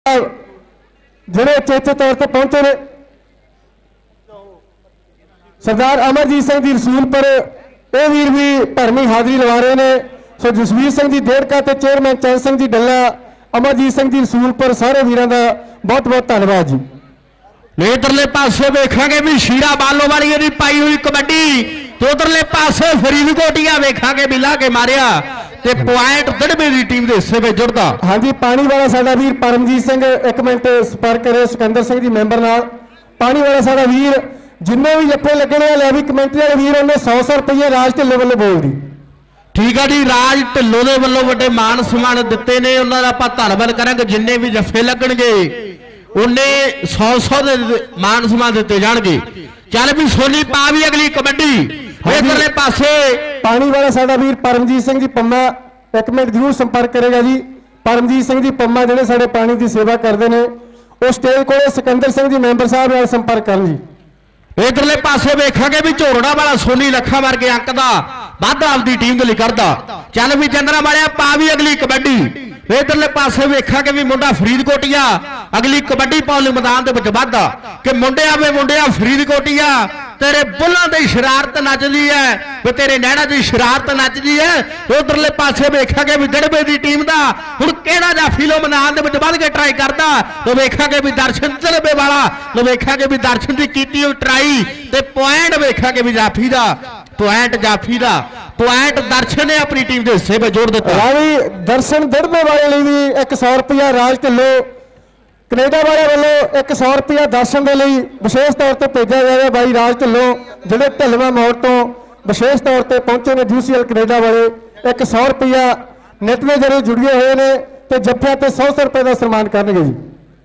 ਜਿਹੜੇ ਚੇਚੇ ਤੌਰ ਤੇ ਪਹੁੰਚੇ ਨੇ सरदार अमरजीत सिंह जी रसूलपुर ये वीर भी भरमी हाजरी लवा रहे हैं। सो जसवीर सिंह जी देरका ते चेयरमैन चैन सिंह जी डल्ला अमरजीत सिंह जी रसूलपुर सारे वीरों का बहुत बहुत धन्यवाद जी। इधरले पासे वेखांगे भी शीरा बालो वाली दी पाई हुई कबड्डी तो उधरले पासे फरीदकोटिया वेखांगे भी ला के मारिया ते पॉइंट दड़बे दी टीम दे हिस्से में जुड़दा। हाँ जी पानी वाला साडा वीर परमजीत सिंह एक मिनट संपर्क करे सिकंदर सिंह जी मैंबर नाल। पानी वाला साडा वीर जिन्ने भी जप्पे लगने वाले भी कमेंट्री वाले वीर उन्हें 100 रुपये राज ढिल्लों वालों बोल दी। ठीक है जी राज ढिल्लों दे वालों वड्डे मान सम्मान दिते ने उन्हां दा आपां धन्नवाद करांगे। जिन्ने भी जफ्फे लगणगे उन्हें 100 दे मान सम्मान दिते जाणगे। चल भी सोनी पा भी अगली कबड्डी इधरले पासे पानी वाला साडा वीर परमजीत सिंह जी पम्मा एक मिनट जरूर संपर्क करेगा जी। परमजीत सिंह जी पम्मा जिहड़े साडे पानी की सेवा करते हैं वो स्टेज को सिकंदर सिंह जी मैंबर साहब नाल संपर्क करन जी। इधरले पासे वेखांगे भी झोरड़ा वाला सोनी लखा वर्गे अंक दा वाधा आपदी टीम दे लई करदा। चल भी चंद्रा वालिया पा भी अगली कबड्डी इधरले पासे वेखांगे भी मुंडा फरीदकोटिया अगली कबड्डी पाउन लई मैदान दे विच वाधा कि मुंडिया वे मुंडिया फरीदकोटिया तेरे बुल्लां दी शरारत नचदी है वे तेरे नैणा दी शरारत नचदी है। उधरले पासे वेखांगे भी दड़बे दी टीम दा हुण किहड़ा जाफी लो मैदान दे विच वध के ट्राई करदा तो वेखांगे भी दर्शन दड़बे वाला तो वेखांगे भी दर्शन दी कीती होई ट्राई ते पॉइंट वेखांगे भी जाफी दा पॉइंट जाफी दा पॉइंट दर्शन ने अपनी टीम के हिस्से में जोड़ दिता। रावी दर्शन दड़बे वाले लिए भी 100 रुपया राज ढिल्लों कनेडा वाले वालों 100 रुपया दर्शन के लिए विशेष तौर पर भेजा गया है। भाई राज ढिल्लों जिहड़े ढिलवा मोड़ तो विशेष तौर पर पहुंचे ने यूसीएल कनेडा वाले 100 रुपया नेट के जरिए जुड़े हुए हैं तो जफ्फिया ते 100 रुपये का सम्मान करेंगे जी।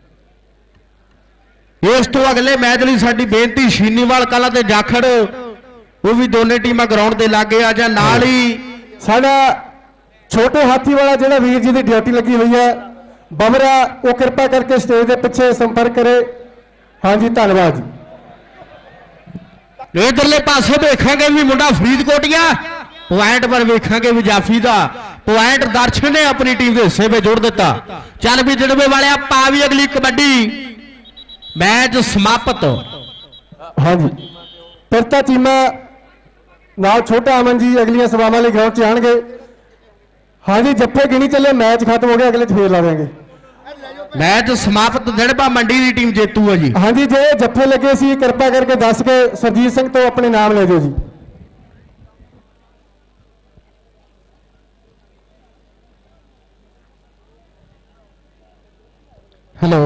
इस तो अगले मैच लिए साडी बेनती शीनीवाल कला ते जाखड़ वो भी दोनों टीम ग्राउंड के लागे आ जा नाल ही साडा छोटे हाथी वाला जिहड़ा वीर जी की ड्यूटी लगी हुई है बमरा वो कृपा करके स्टेज के पिछे संपर्क करे। हाँ जी धन्यवाद जी। इधरले पासे वेखांगे भी मुंडा फरीदकोटिया पॉइंट पर वेखांगे भी जाफी दा पॉइंट दर्शन ने अपनी टीम के हिस्से में जोड़ दिता। चल भी दड़बे वाले पा भी अगली कबड्डी मैच समाप्त। हाँ जी फिरता टीमां नाल छोटा अमन जी अगलियां सभावां लई ग्राउंड 'च आउणगे। हाँ जी जप्फे गिनी चले मैच खत्म हो गया अगले फेर ला देंगे। मैच समाप्त दड़बा मंडी की टीम जेतू है जी। हाँ जी जे जप्फे लगे सी कृपा करके दस के सरजीत सिंह तो अपने नाम ले दो जी। हेलो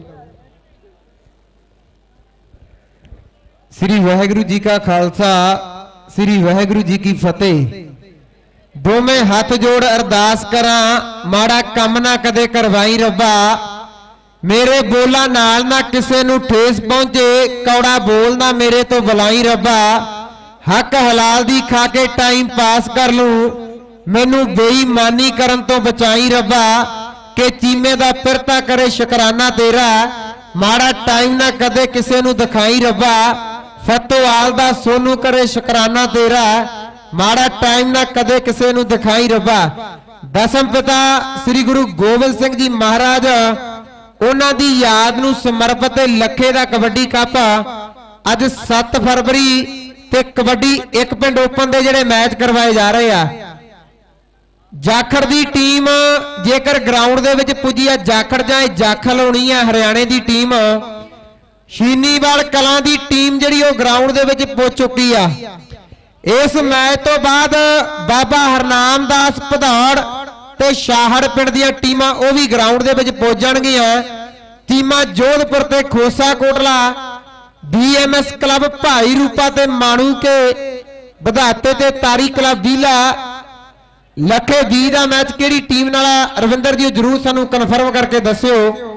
श्री वाहिगुरु जी का खालसा श्री वाहिगुरु जी की फतेह। दोवें हाथ जोड़ अरदास करा माड़ा कम ना कदे करवाई रब्बा मेरे बोला नाल ना किसे नू ठेस पहुंचे कौड़ा बोल ना मेरे तो बुलाई रब्बा हक हलाल दी खा के टाइम पास कर लूं मैनू बेईमानी करन तो बचाई रब्बा के चीमे दा फिरता करे शुकराना तेरा माड़ा टाइम ना कदे किसे नू दिखाई रब्बा फतोआल दा सोनू करे शुकराना तेरा माड़ा टाइम ना कदे किसे नू दिखाई रब्बा। दसम पिता श्री गुरु गोबिंद सिंह जी महाराज उन्हां दी याद नू समर्पित लखे दा कबड्डी कप अज 7 फरवरी ते कबड्डी एक पिंड ओपन दे जिहड़े मैच करवाए जा रहे आ। जाखड़ दी टीम जेकर ग्राउंड दे विच पुजी आ जाखड़ जाए जाखल होनी है हरियाणे दी टीम शीनीवाल कलां दी टीम जिहड़ी ओ ग्राउंड दे विच पहुंच चुकी आ। इस मैच तो बाद बाबा हरनाम दास पधाड़ ते शाहड़ पिंड दी टीमां ओ भी ग्राउंड दे विच पहुंच जाणगीआं। टीमां जोधपुर ते खोसा कोटला बीएमएस क्लब भाई रूपा ते माणू के बधाते ते तारी क्लब बीला लखे बी दा मैच केड़ी टीम नाल रविंदर जी जरूर सानू कन्फर्म करके दस्सिओ।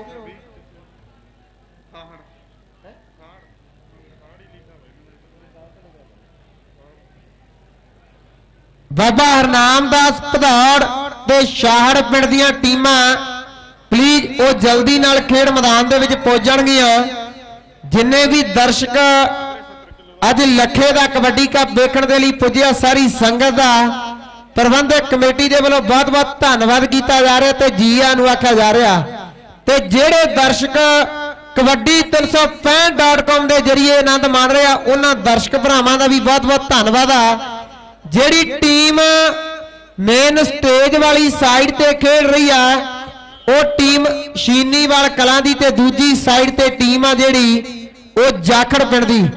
बाबा हरनाम दास पधाड़ ते शाहड़ पिंड दी टीमां प्लीज वो जल्दी नाल खेड मैदान दे विच पहुंच जाणगीआं। जिन्ने भी दर्शक अज लखे दा कबड्डी कप देखण दे लई पुज्जिआ सारी संगत दा प्रबंधक कमेटी के वालों बहुत बहुत धन्यवाद किया जा रहा है जी आनू आख्या जा रहा। ਤੇ ਜਿਹੜੇ ਦਰਸ਼ਕ ਕਬੱਡੀ 365.com ਦੇ ਜਰੀਏ ਆਨੰਦ ਮਾਣ ਰਹੇ ਆ ਉਹਨਾਂ ਦਰਸ਼ਕ ਭਰਾਵਾਂ ਦਾ ਵੀ ਬਹੁਤ ਬਹੁਤ ਧੰਨਵਾਦ ਆ। ਜਿਹੜੀ ਟੀਮ ਮੇਨ ਸਟੇਜ ਵਾਲੀ ਸਾਈਡ ਤੇ ਖੇਡ ਰਹੀ ਆ ਉਹ ਟੀਮ ਸ਼ੀਨੀਵਾਲ ਕਲਾਂ ਦੀ ਤੇ ਦੂਜੀ ਸਾਈਡ ਤੇ ਟੀਮ ਆ ਜਿਹੜੀ ਉਹ ਜਾਖੜ ਪਿੰਡ ਦੀ।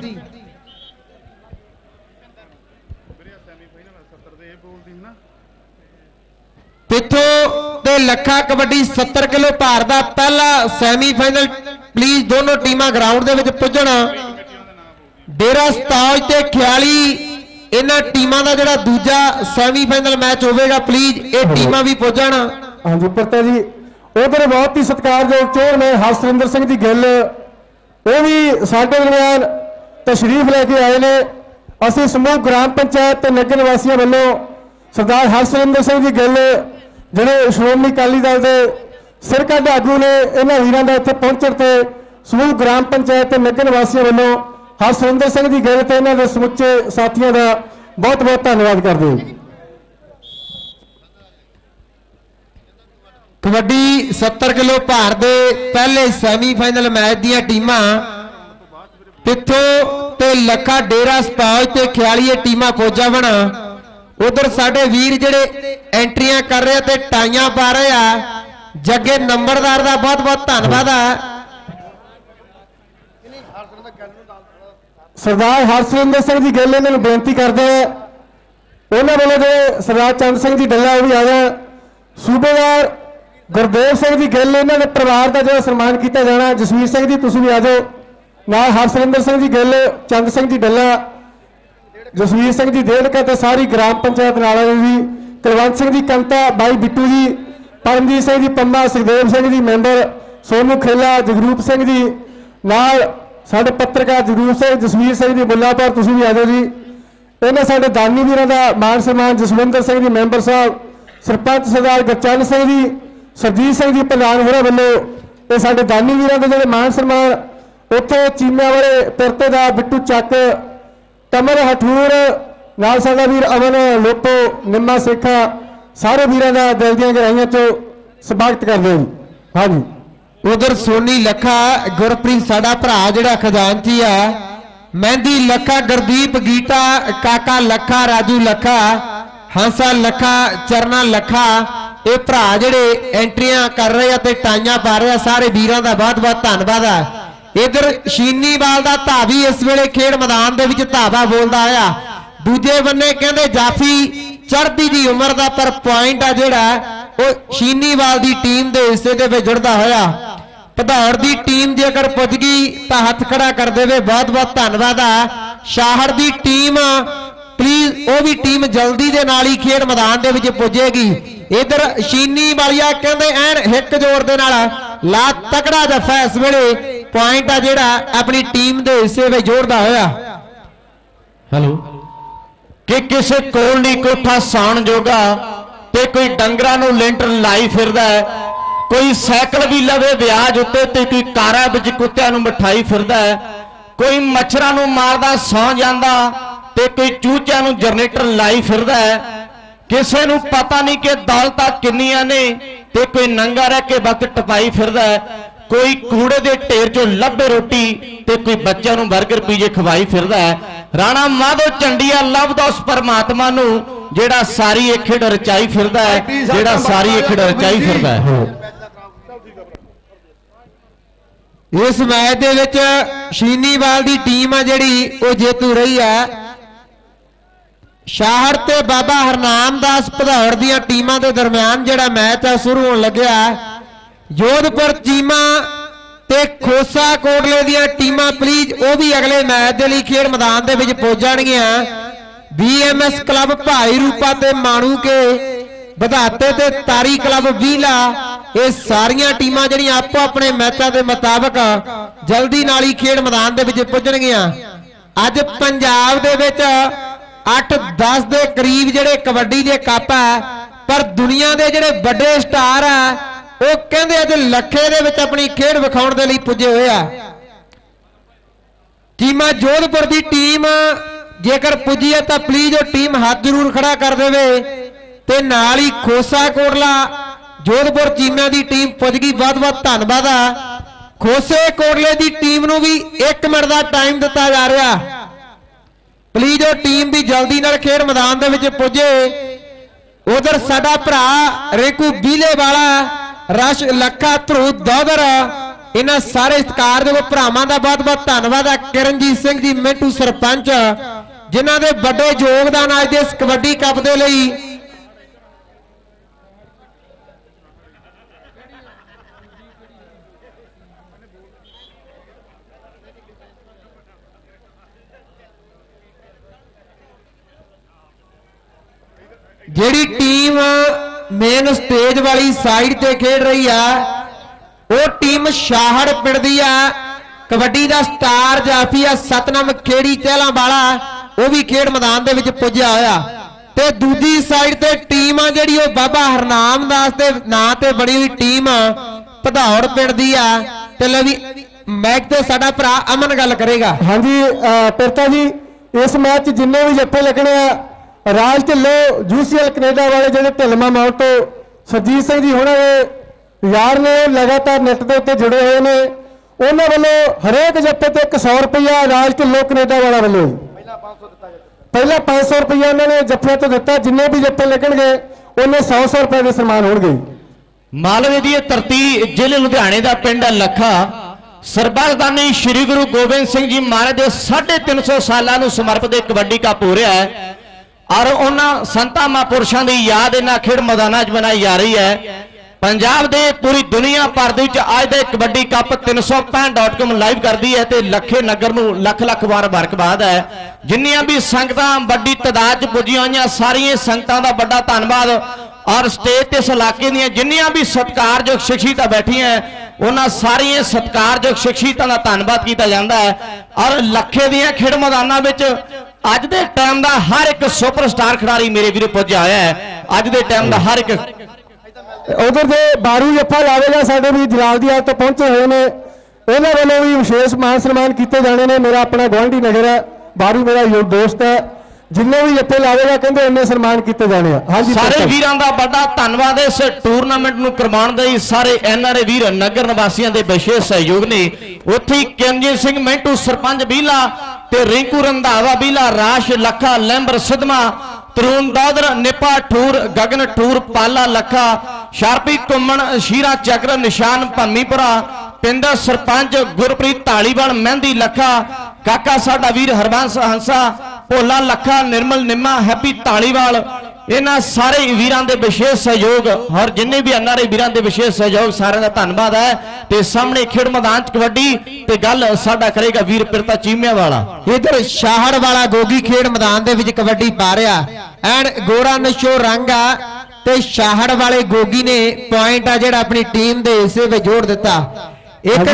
ਪਿੱਥੋਂ ਤੇ ਲੱਖਾ ਕਬੱਡੀ 70 ਕਿਲੋ ਭਾਰ ਦਾ ਪਹਿਲਾ ਸੈਮੀਫਾਈਨਲ। ਪਲੀਜ਼ ਦੋਨੋਂ ਟੀਮਾਂ ਗਰਾਊਂਡ ਦੇ ਵਿੱਚ ਪੁੱਜਣ। ਡੇਰਾ ਸਤਾਜ ਤੇ ਖਿਆਲੀ ਇਹਨਾਂ ਟੀਮਾਂ ਦਾ ਜਿਹੜਾ ਦੂਜਾ ਸੈਮੀਫਾਈਨਲ ਮੈਚ ਹੋਵੇਗਾ, ਪਲੀਜ਼ ਇਹ ਟੀਮਾਂ ਵੀ ਪੁੱਜਣ। ਹਾਂਜੀ ਪਰਤਾ ਜੀ, ਉਧਰ ਬਹੁਤ ਹੀ ਸਤਿਕਾਰਯੋਗ ਚੇਅਰਮੈਨ ਹਰਸਰਿੰਦਰ ਸਿੰਘ ਦੀ ਗਿੱਲ ਉਹ ਵੀ ਸਾਡੇ ਦਰਮਿਆਨ ਤਸ਼ਰੀਫ ਲੈ ਕੇ ਆਏ ਨੇ। ਅਸੀਂ ਸਮੂਹ ਗ੍ਰਾਮ ਪੰਚਾਇਤ ਤੇ ਨਗਰ ਨਿਵਾਸੀਆਂ ਵੱਲੋਂ ਸਰਦਾਰ ਹਰਸਰਿੰਦਰ ਸਿੰਘ ਦੀ ਗਿੱਲ ਜਿਹੜੇ ਸ਼੍ਰੋਮਣੀ ਅਕਾਲੀ ਦਲ ਦੇ ਸਿਰਕੱਢ ਆਗੂ ਨੇ, ਇਹਨਾਂ ਵੀਰਾਂ ਦਾ ਇੱਥੇ ਪਹੁੰਚਣ ਤੇ ਸਮੂਹ ਗ੍ਰਾਮ ਪੰਚਾਇਤ ਤੇ ਨਗਰ ਨਿਵਾਸੀਆਂ ਵੱਲੋਂ ਹਰਸਰਿੰਦਰ ਸਿੰਘ ਦੀ ਗਿੱਲ ਤੇ ਇਹਨਾਂ ਦੇ ਸਮੁੱਚੇ ਸਾਥੀਆਂ ਦਾ ਬਹੁਤ ਬਹੁਤ ਧੰਨਵਾਦ ਕਰਦੇ ਹਾਂ। ਕਬੱਡੀ 70 ਕਿਲੋ ਭਾਰ ਦੇ ਪਹਿਲੇ ਸੈਮੀਫਾਈਨਲ ਮੈਚ ਦੀਆਂ ਟੀਮਾਂ ਪਿੱਥੋਂ ਤੇ ਲੱਖਾ ਡੇਰਾ ਸਤਾਜ ਤੇ ਖਿਆਲੀ ਇਹ ਟੀਮਾਂ ਪਹੁੰਚਾ ਬਣਾ। ਉਧਰ ਸਾਡੇ ਵੀਰ ਜਿਹੜੇ ਐਂਟਰੀਆਂ ਕਰ ਰਹੇ ਤੇ ਟਾਈਆਂ ਪਾ ਰਹੇ ਆ, ਜੱਗੇ ਨੰਬਰਦਾਰ ਦਾ ਬਹੁਤ ਬਹੁਤ ਧੰਨਵਾਦ ਆ। ਸਰਦਾਰ ਹਰਸਰਿੰਦਰ ਸਿੰਘ ਦੀ ਗਿੱਲ ਇਹਨਾਂ ਨੂੰ ਬੇਨਤੀ ਕਰਦੇ ਆ, ਉਹਨਾਂ ਵੱਲੋਂ ਜਿਹੜੇ ਸਰਦਾਰ ਚੰਦ ਸਿੰਘ ਦੀ ਡੱਲਾ ਉਹ ਵੀ ਆ ਜਾ। ਸੂਬੇਦਾਰ ਗੁਰਦੇਵ ਸਿੰਘ ਦੀ ਗਿੱਲ ਇਹਨਾਂ ਦੇ ਪਰਿਵਾਰ ਦਾ ਜਿਹੜਾ ਸਨਮਾਨ ਕੀਤਾ ਜਾਣਾ। ਜਸਵੀਰ ਸਿੰਘ ਜੀ ਤੁਸੀਂ ਵੀ ਆ ਜਾਓ ਨਾਲ। ਹਰਸਰਿੰਦਰ ਸਿੰਘ ਦੀ ਗਿੱਲ, ਚੰਦ ਸਿੰਘ ਦੀ ਡੱਲਾ, ਜਸਵੀਰ ਸਿੰਘ ਦੀ ਦੇਦਕਾ ਤੇ ਸਾਰੀ ਗ੍ਰਾਮ ਪੰਚਾਇਤ ਨਾਲ ਜੀ। ਕੁਲਵੰਤ ਸਿੰਘ ਦੀ ਕੰਤਾ, ਬਾਈ ਬਿੱਟੂ ਜੀ, ਪਰਮਜੀਤ ਸਿੰਘ ਦੀ ਪੰਮਾ, ਸੁਖਦੇਵ ਸਿੰਘ ਦੀ ਮੈਂਬਰ, ਸੋਨੂ ਖੇਲਾ, ਜਗਰੂਪ ਸਿੰਘ ਜੀ ਨਾਲ ਸਾਡੇ ਪੱਤਰਕਾਰ ਜਗਰੂਪ ਸਿੰਘ, ਜਸਵੀਰ ਸਿੰਘ ਦੀ ਮੁੱਲਾਪੁਰ ਤੁਸੀਂ ਵੀ ਆ ਜਾਓ ਜੀ। ਇਹਨਾਂ ਸਾਡੇ ਦਾਨੀ ਵੀਰਾਂ ਦਾ ਮਾਨ ਸਨਮਾਨ ਜਸਵਿੰਦਰ ਸਿੰਘ ਦੀ ਮੈਂਬਰ ਸਾਹਿਬ, ਸਰਪੰਚ ਸਰਦਾਰ ਗੁਰਚਰਨ ਸਿੰਘ ਜੀ, ਸਰਜੀਤ ਸਿੰਘ ਜੀ ਪ੍ਰਧਾਨ ਹੋਰਾਂ ਵੱਲੋਂ ਇਹ ਸਾਡੇ ਦਾਨੀ ਵੀਰਾਂ ਦੇ ਜਿਹੜੇ ਮਾਨ ਸਨਮਾਨ। ਉੱਥੇ ਚੀਮਿਆਂ ਵਾਲੇ ਪਿਰਤੇ ਦਾ ਬਿੱਟੂ ਚੱਕ, ਕਮਲ ਹਠੂਰ ਨਾਲ ਸਾਡਾ ਵੀਰ ਅਮਨ ਲੋਪੋ, ਨਿੰਮਾ ਸੇਖਾ, ਸਾਰੇ ਵੀਰਾਂ ਦਾ ਦਿਲ ਦੀਆਂ ਗਹਿਰਾਈਆਂ ਚੋਂ ਸਵਾਗਤ ਕਰਦੇ ਹਾਂ ਜੀ। ਹਾਂਜੀ ਉਧਰ ਸੋਨੀ ਲੱਖਾ, ਗੁਰਪ੍ਰੀਤ ਸਾਡਾ ਭਰਾ ਜਿਹੜਾ ਖਜ਼ਾਨਚੀ ਆ, ਮਹਿੰਦੀ ਲੱਖਾ, ਗੁਰਦੀਪ ਗੀਟਾ, ਕਾਕਾ ਲੱਖਾ, ਰਾਜੂ ਲੱਖਾ, ਹੰਸਾ ਲੱਖਾ, ਚਰਨਾ ਲੱਖਾ, ਇਹ ਭਰਾ ਜਿਹੜੇ ਐਂਟਰੀਆਂ ਕਰ ਰਹੇ ਆ ਤੇ ਟਾਈਆਂ ਪਾ ਰਹੇ ਆ, ਸਾਰੇ ਵੀਰਾਂ ਦਾ ਬਹੁਤ ਬਹੁਤ ਧੰਨਵਾਦ ਆ। ਇਧਰ ਸ਼ੀਨੀਵਾਲ ਦਾ ਧਾਵੀ ਇਸ ਵੇਲੇ ਖੇਡ ਮੈਦਾਨ ਦੇ ਵਿੱਚ ਧਾਵਾ ਬੋਲਦਾ ਆਇਆ। ਦੂਜੇ ਬੰਨੇ ਕਹਿੰਦੇ ਜਾਫੀ ਚੜ੍ਹਦੀ ਦੀ ਉਮਰ ਦਾ, ਪਰ ਪੁਆਇੰਟ ਆ ਜਿਹੜਾ ਉਹ ਸ਼ੀਨੀਵਾਲ ਦੀ ਟੀਮ ਦੇ ਹਿੱਸੇ ਦੇ ਵਿੱਚ ਜੁੜਦਾ ਹੋਇਆ। ਭਦੌੜ ਦੀ ਟੀਮ ਜੇਕਰ ਪੁੱਜ ਗਈ ਤਾਂ ਹੱਥ ਖੜਾ ਕਰ ਦੇਵੇ, ਬਹੁਤ ਬਹੁਤ ਧੰਨਵਾਦ ਆ। ਸ਼ਾਹੜ ਦੀ ਟੀਮ ਪਲੀਜ਼ ਉਹ ਵੀ ਟੀਮ ਜਲਦੀ ਦੇ ਨਾਲ ਹੀ ਖੇਡ ਮੈਦਾਨ ਦੇ ਵਿੱਚ ਪੁੱਜੇਗੀ। ਇਧਰ ਸ਼ੀਨੀ ਵਾਲੀਆ ਕਹਿੰਦੇ ਐਨ ਹਿੱਕ ਜ਼ੋਰ ਦੇ ਨਾਲ ਲਾ ਤਕੜਾ ਜੱਫਾ ਇਸ ਵੇਲੇ ਪੁਆਇੰਟ ਆ ਜਿਹੜਾ ਆਪਣੀ ਟੀਮ ਦੇ ਹਿੱਸੇ ਵਿੱਚ ਜੋੜਦਾ ਹੋਇਆ। ਹੈਲੋ ਕਿ ਕਿਸੇ ਕੋਲ ਨਹੀਂ ਕੋਠਾ ਸਾਣ ਜੋਗਾ ਤੇ ਕੋਈ ਡੰਗਰਾਂ ਨੂੰ ਲੈਂਟਰ ਲਾਈ ਫਿਰਦਾ ਹੈ, ਕੋਈ ਸਾਈਕਲ ਵੀ ਲਵੇ ਵਿਆਜ ਉੱਤੇ ਤੇ ਕੋਈ ਕਾਰਾਂ ਵਿੱਚ ਕੁੱਤਿਆਂ ਨੂੰ ਮਠਾਈ ਫਿਰਦਾ ਹੈ, ਕੋਈ ਮੱਛਰਾਂ ਨੂੰ ਮਾਰਦਾ ਸੌਂ ਜਾਂਦਾ ਤੇ ਕੋਈ ਚੂਚਿਆਂ ਨੂੰ ਜਨਰੇਟਰ ਲਾਈ ਫਿਰਦਾ ਹੈ। ਕਿਸੇ ਨੂੰ ਪਤਾ ਨਹੀਂ ਕਿ ਦੌਲਤਾਂ ਕਿੰਨੀਆਂ ਨੇ ਤੇ ਕੋਈ ਨੰਗਾ ਰਹਿ ਕੇ ਵਕਤ ਟਪਾਈ ਫਿਰਦਾ ਹੈ, ਕੋਈ ਕੂੜੇ ਦੇ ਢੇਰ ਚੋਂ ਲੱਭੇ ਰੋਟੀ ਤੇ ਕੋਈ ਬੱਚਿਆਂ ਨੂੰ 버ਗਰ ਪੀਜੇ ਖਵਾਈ ਫਿਰਦਾ ਹੈ। ਰਾਣਾ ਮਾਧੋ ਚੰਡੀਆ ਲੱਭਦਾ ਉਸ ਪਰਮਾਤਮਾ ਨੂੰ ਜਿਹੜਾ ਸਾਰੀ ਇਹ ਖੇਡ ਰਚਾਈ ਫਿਰਦਾ ਹੈ, ਜਿਹੜਾ ਸਾਰੀ ਇਹ ਖੇਡ ਰਚਾਈ ਫਿਰਦਾ ਹੈ। ਇਸ ਮੈਚ ਦੇ ਵਿੱਚ ਸ਼ੀਨੀਵਾਲ ਦੀ ਟੀਮ ਆ ਜਿਹੜੀ ਉਹ ਜੇਤੂ ਰਹੀ ਆ। ਸ਼ਾਹੜ ਤੇ ਬਾਬਾ ਹਰਨਾਮਦਾਸ ਭਦੌੜ ਦੀਆਂ ਟੀਮਾਂ ਦੇ ਦਰਮਿਆਨ ਜਿਹੜਾ ਮੈਚ ਆ ਸ਼ੁਰੂ ਹੋਣ ਲੱਗਿਆ। ਜੋਧਪੁਰ ਚੀਮਾ ਤੇ ਖੋਸਾ ਕੋਟਲੇ ਦੀਆਂ ਟੀਮਾਂ ਪਲੀਜ਼ ਉਹ ਵੀ ਅਗਲੇ ਮੈਚ ਦੇ ਲਈ ਖੇਡ ਮੈਦਾਨ ਦੇ ਵਿੱਚ ਪਹੁੰਚ ਜਾਣਗੀਆਂ। BMS ਕਲੱਬ ਭਾਈ ਰੂਪਾ ਤੇ ਮਾਣੂ ਕੇ ਵਧਾਤੇ ਤੇ ਤਾਰੀ ਕਲੱਬ ਵੀਲਾ, ਇਹ ਸਾਰੀਆਂ ਟੀਮਾਂ ਜਿਹੜੀਆਂ ਆਪੋ ਆਪਣੇ ਮੈਚਾਂ ਦੇ ਮੁਤਾਬਕ ਜਲਦੀ ਨਾਲ ਹੀ ਖੇਡ ਮੈਦਾਨ ਦੇ ਵਿੱਚ ਪੁੱਜਣਗੀਆਂ। ਅੱਜ ਪੰਜਾਬ ਦੇ ਵਿੱਚ 8-10 ਦੇ ਕਰੀਬ ਜਿਹੜੇ ਕਬੱਡੀ ਦੇ ਕੱਪ ਆ, ਪਰ ਦੁਨੀਆ ਦੇ ਜਿਹੜੇ ਵੱਡੇ ਸਟਾਰ ਆ ਉਹ ਕਹਿੰਦੇ ਅੱਜ ਲੱਖੇ ਦੇ ਵਿੱਚ ਆਪਣੀ ਖੇਡ ਵਿਖਾਉਣ ਦੇ ਲਈ ਪੁੱਜੇ ਹੋਏ ਆ। ਟੀਮਾਂ ਜੋਧਪੁਰ ਦੀ ਟੀਮ ਜੇਕਰ ਪੁੱਜੀ ਹੈ ਤਾਂ ਪਲੀਜ਼ ਉਹ ਟੀਮ ਹੱਥ ਜ਼ਰੂਰ ਖੜਾ ਕਰ ਦੇਵੇ ਤੇ ਨਾਲ ਹੀ ਖੋਸਾ ਕੋਟਲਾ जोधपुर चीमा की टीम पुज गई, बहुत बहुत धन्यवाद आ। खोसे कोटले की टीम नूं भी 1 मिनट का टाइम दिता जा रहा, प्लीज वो टीम भी जल्दी नाल खेड मैदान दे विच पुजे। उधर साडा भरा रिंकू बीले वाला, रश लखा, ध्रुव दौधर, इन्हां सारे सत्कारयोग भरावां दा बहुत बहुत धन्यवाद आ। किरणजीत सिंह जी मिंटू सरपंच जिन्हां दे वड्डे योगदान अज दे इस कबड्डी कप दे लई। ਜਿਹੜੀ टीम मेन स्टेज वाली साइड ते खेड रही है वो टीम शाहड़ पिंड दी आ। कबड्डी दा स्टार जाफी आ सतनाम खेड़ी चहला वाला, वो भी खेड मैदान दे विच पुज्या होया। ते दूजी साइड ते टीम आ जिहड़ी वो बाबा हरनाम दास दे नां ते बनी हुई टीम भदौड़ पिंड दी आ। ते ले भी मैच ते साडा भरा अमन गल करेगा। हाँ जी पिरता जी, इस मैच जिन्ने भी जप्पे लगने राज ढिल्लो यूसीएल कनेडा वाले ਜਿਹੜੇ ਢਿੱਲਵਾਂ ਮੌੜ ਤੋਂ ਸਰਜੀਤ ਸਿੰਘ ਜੀ ਹੋਣਾ ਦੇ ਯਾਰ ਨੇ ਲਗਾਤਾਰ ਨੈਟ ਦੇ ਉੱਤੇ ਜੁੜੇ ਹੋਏ ਨੇ। ਉਹਨਾਂ ਵੱਲੋਂ ਹਰੇਕ ਜੱਪੇ ਤੇ 100 ਰੁਪਇਆ ਰਾਜ ਢਿੱਲੋਂ ਕੈਨੇਡਾ ਵਾਲਾ ਵੱਲੋਂ ਪਹਿਲਾਂ 500 ਰੁਪਇਆ ਉਹਨਾਂ ਨੇ ਜੱਫਿਆਂ ਤੋਂ ਦਿੱਤਾ। ਜਿੰਨੇ ਵੀ ਜੱਫੇ ਲੱਗਣਗੇ ਉਹਨੇ 100 ਰੁਪਏ ਦੇ ਸਨਮਾਨ ਹੋਣਗੇ। ਮਾਲਵੇ ਦੀ ਧਰਤੀ ਜ਼ਿਲ੍ਹੇ ਲੁਧਿਆਣੇ ਦਾ ਪਿੰਡ ਲੱਖਾ ਸਰਬਸਦਾਨੀ ਸ੍ਰੀ ਗੁਰੂ ਗੋਬਿੰਦ ਸਿੰਘ ਜੀ ਮਹਾਰਾਜ ਦੇ 350 ਸਾਲਾਂ ਨੂੰ ਸਮਰਪਿਤ ਕਬੱਡੀ ਕੱਪ ਹੋ ਰਿਹਾ ਹੈ और उन्होंने संतां महापुरुषों की याद इन्हां खेड मैदानां च मनाई जा रही है। पंजाब दे पूरी दुनिया भर दे विच अज दे कबड्डी कप 365.com लाइव करती है तो लखे नगर नूं लख लख वार मुबारकबाद है। जिन्नियां भी संगतां वड्डी तादाद च पुजियां होईयां सारियां संगतां दा बड़ा धन्नवाद। और स्टेज ते इस इलाके दीयां जिन्नियां भी सत्कारयोग शख्सियतां बैठियां उन्हां सारियां सत्कारयोग शख्सियतां दा धन्नवाद कीता जांदा है। और लखे दीयां खेड मैदानां विच अज दे टाइम दा हर एक सुपरस्टार खिडारी मेरे वीर पुज्जा होया है। अज दे टाइम दा हर एक उधर दे बारू जप्पा लावेगा साडे भी जलाल दी तो पहुंचे हुए ने, उन्हां वालों भी विशेष मान सम्मान किए जाने ने। मेरा अपना गुआंढी नगर है, बारू मेरा दोस्त है, जिन्ने भी जप्पे लावेगा कहते इन्ने सम्मान किए जाने। हाँ जी, सारे वीरां दा बड़ा धन्नवाद। इस टूरनामेंट नूं करवाउण लई सारे एनआरए वीर नगर निवासियों के विशेष सहयोग ने। उत्थे किरणजीत सिंह मिंटू सरपंच बीला ते रिंकू रंधावा बीला, राश लखा, लैंबर सिद्धमा, तरुण दौधर, निपा ठूर, गगन ठूर, पाला लखा, शारपी घुमन, शीरा चक्र, निशान भमीपुरा, पिंडा सरपंच गुरप्रीत धालीवाल, मेहंदी लखा, काका साडा वीर हरबंस हंसा, भोला लखा, निर्मल निम्मा, हैप्पी धालीवाल, इन्हां सारे वीरां दे विशेष सहयोग और जिन्ने भी एनआरआई वीरां दे विशेष सहयोग सारे दा धन्नवाद है। ते सामने खेड मैदान च कबड्डी ते गल साडा करेगा वीर पिरता चीमिया वाला। इधर शाहड़ वाला गोगी खेड मैदान दे विच कबड्डी पा रहा एंड गोरा नशो रंग आ ते शाहड़ वाले गोगी ने पॉइंट आ जेड़ा अपनी टीम दे हिस्से विच जोड़ दिता। एक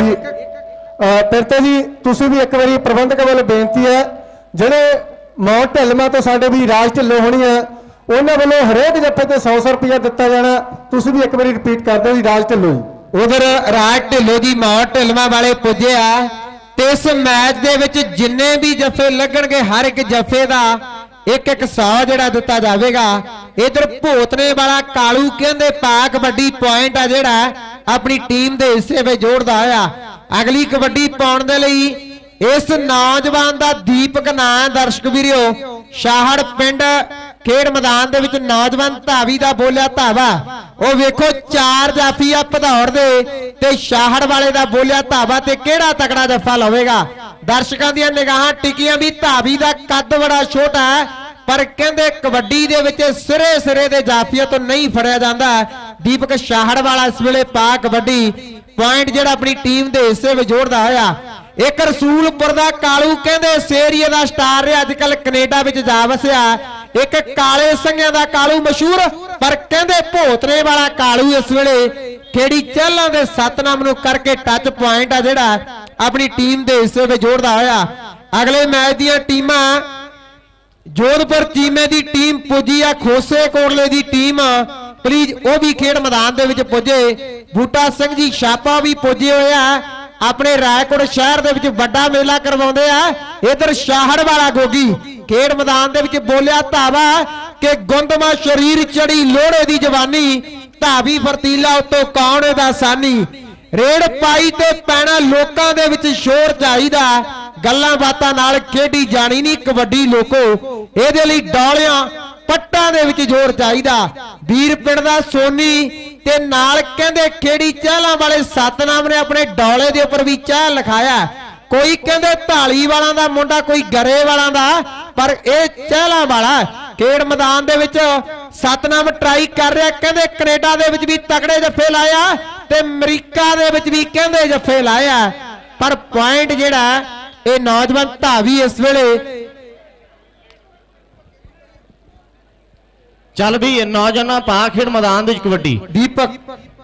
पिरता जी तुसीं भी एक बारी प्रबंधक वालों बेनती है ਜਿਹੜੇ ਮੌੜ ਢਿੱਲਵਾਂ ਤੋਂ ਸਾਡੇ ਵੀ ਰਾਜ ਢਿੱਲੋਂ ਹੋਣੀ ਹੈ ਉਹਨਾਂ ਵੱਲੋਂ ਹਰੇਕ ਜੱਫੇ ਤੇ 100 ਰੁਪਇਆ ਦਿੱਤਾ ਜਾਣਾ। ਤੁਸੀਂ ਵੀ ਇੱਕ ਵਾਰੀ ਰਿਪੀਟ ਕਰ ਦਿਓ ਜੀ ਰਾਜ ਢਿੱਲੋਂ ਜੀ। ਉਧਰ ਰਾਜ ਢਿੱਲੋਂ ਦੀ ਮੌੜ ਢਿੱਲਵਾਂ ਵਾਲੇ ਪੁੱਜੇ ਆ ਤੇ ਇਸ ਮੈਚ ਦੇ ਵਿੱਚ ਜਿੰਨੇ ਵੀ ਜੱਫੇ ਲੱਗਣਗੇ ਹਰ ਇੱਕ ਜੱਫੇ ਦਾ ਇੱਕ 100 ਜਿਹੜਾ ਦਿੱਤਾ ਜਾਵੇਗਾ। ਇਧਰ ਭੋਤਨੇ ਵਾਲਾ ਕਾਲੂ ਕਹਿੰਦੇ ਪਾ ਕਬੱਡੀ ਪੁਆਇੰਟ ਆ ਜਿਹੜਾ ਆਪਣੀ ਟੀਮ ਦੇ ਹਿੱਸੇ ਵਿੱਚ ਜੋੜਦਾ ਹੋਇਆ ਅਗਲੀ ਕਬੱਡੀ ਪਾਉਣ ਦੇ ਲਈ। इस नौजवान का दीपक नाम दर्शक वीरो शाहड़ पिंड खेड मैदान दे विच नौजवान धावी का बोलिया धावा वो वेखो 4 जाफी आ भदौड़ दे ते शाहड़ वाले का बोलिया धावा ते केड़ा तगड़ा जफा लवेगा। दर्शकों दी निगाहां टिकियां भी धावी का कद बड़ा छोटा है पर कहंदे कबड्डी दे विच सिरे सिरे दे जाफिया तो नहीं फड़िया जांदा। दीपक शाहड़ वाला इस वेले पा कबड्डी पॉइंट जिहड़ा अपनी टीम दे हिस्से विच जोड़दा होया। एक रसूलपुर का कालू कहते सेरिए का स्टार है अजकल कनेडा विच जा वसिया। एक काले संघिया का कालू मशहूर पर कहते भोतने वाला कालू इस वेले खेड़ी चहलों के सतनाम नूं करके टच पॉइंट आ जिहड़ा अपनी टीम के हिस्से में जोड़दा होया। अगले मैच दी टीमां जोधपुर चीमे की टीम पुजी आ खोसे कोटले की टीम प्लीज वो भी खेड मैदान दे विच पुजे। बूटा सिंह जी छापा भी पुजे होया अपने रायकोट शहर दे विच बड़ा मेला करवाउंदे आ। इधर शाहड़ वाला गोगी खेड मैदान दे विच बोलिया धावा कि गुंदमा शरीर चढ़ी लोहड़े दी जवानी ਧਾਵੀ ਫਰਤੀਲਾ ਉਤੋਂ ਕੌਣ ਇਹਦਾ ਸਾਨੀ ਰੇਡ ਪਾਈ ਤੇ ਪੈਣਾ ਲੋਕਾਂ ਦੇ ਵਿੱਚ ਸ਼ੋਰ ਚਾਹੀਦਾ ਗੱਲਾਂ ਬਾਤਾਂ ਨਾਲ ਖੇਡੀ ਜਾਣੀ ਨਹੀਂ ਕਬੱਡੀ ਲੋਕੋ ਇਹਦੇ ਲਈ ਡੌਲਿਆਂ ਪੱਟਾਂ ਦੇ ਵਿੱਚ ਜ਼ੋਰ ਚਾਹੀਦਾ ਵੀਰ ਪਿੰਡ ਦਾ ਸੋਨੀ ਤੇ ਨਾਲ ਕਹਿੰਦੇ ਖੇੜੀ ਚਾਹਲਾਂ ਵਾਲੇ ਸਤਨਾਮ ਨੇ ਆਪਣੇ ਡੌਲੇ ਦੇ ਉੱਪਰ ਵੀ ਚਾਹ ਲਿਖਾਇਆ ਕੋਈ ਕਹਿੰਦੇ ਢਾਲੀ ਵਾਲਾਂ ਦਾ ਮੁੰਡਾ ਕੋਈ ਗਰੇ ਵਾਲਾਂ ਦਾ ਪਰ ਇਹ ਚਾਹਲਾਂ ਵਾਲਾ ਖੇਡ ਮੈਦਾਨ ਦੇ ਵਿੱਚ ਸਤਨਾਮ ਟਰਾਈ ਕਰ ਰਿਹਾ ਕਹਿੰਦੇ ਕੈਨੇਡਾ ਦੇ ਵਿੱਚ ਵੀ ਤਕੜੇ ਜੱਫੇ ਲਾਇਆ ਤੇ ਅਮਰੀਕਾ ਦੇ ਵਿੱਚ ਵੀ ਕਹਿੰਦੇ ਜੱਫੇ ਲਾਇਆ ਪਰ ਪੁਆਇੰਟ ਜਿਹੜਾ ਇਹ ਨੌਜਵਾਨ ਧਾਵੀ ਇਸ ਵੇਲੇ ਚੱਲ ਵੀ ਨੌਜਵਾਨਾਂ ਪਾ ਖੇਡ ਮੈਦਾਨ ਦੇ ਵਿੱਚ ਕਬੱਡੀ ਦੀਪਕ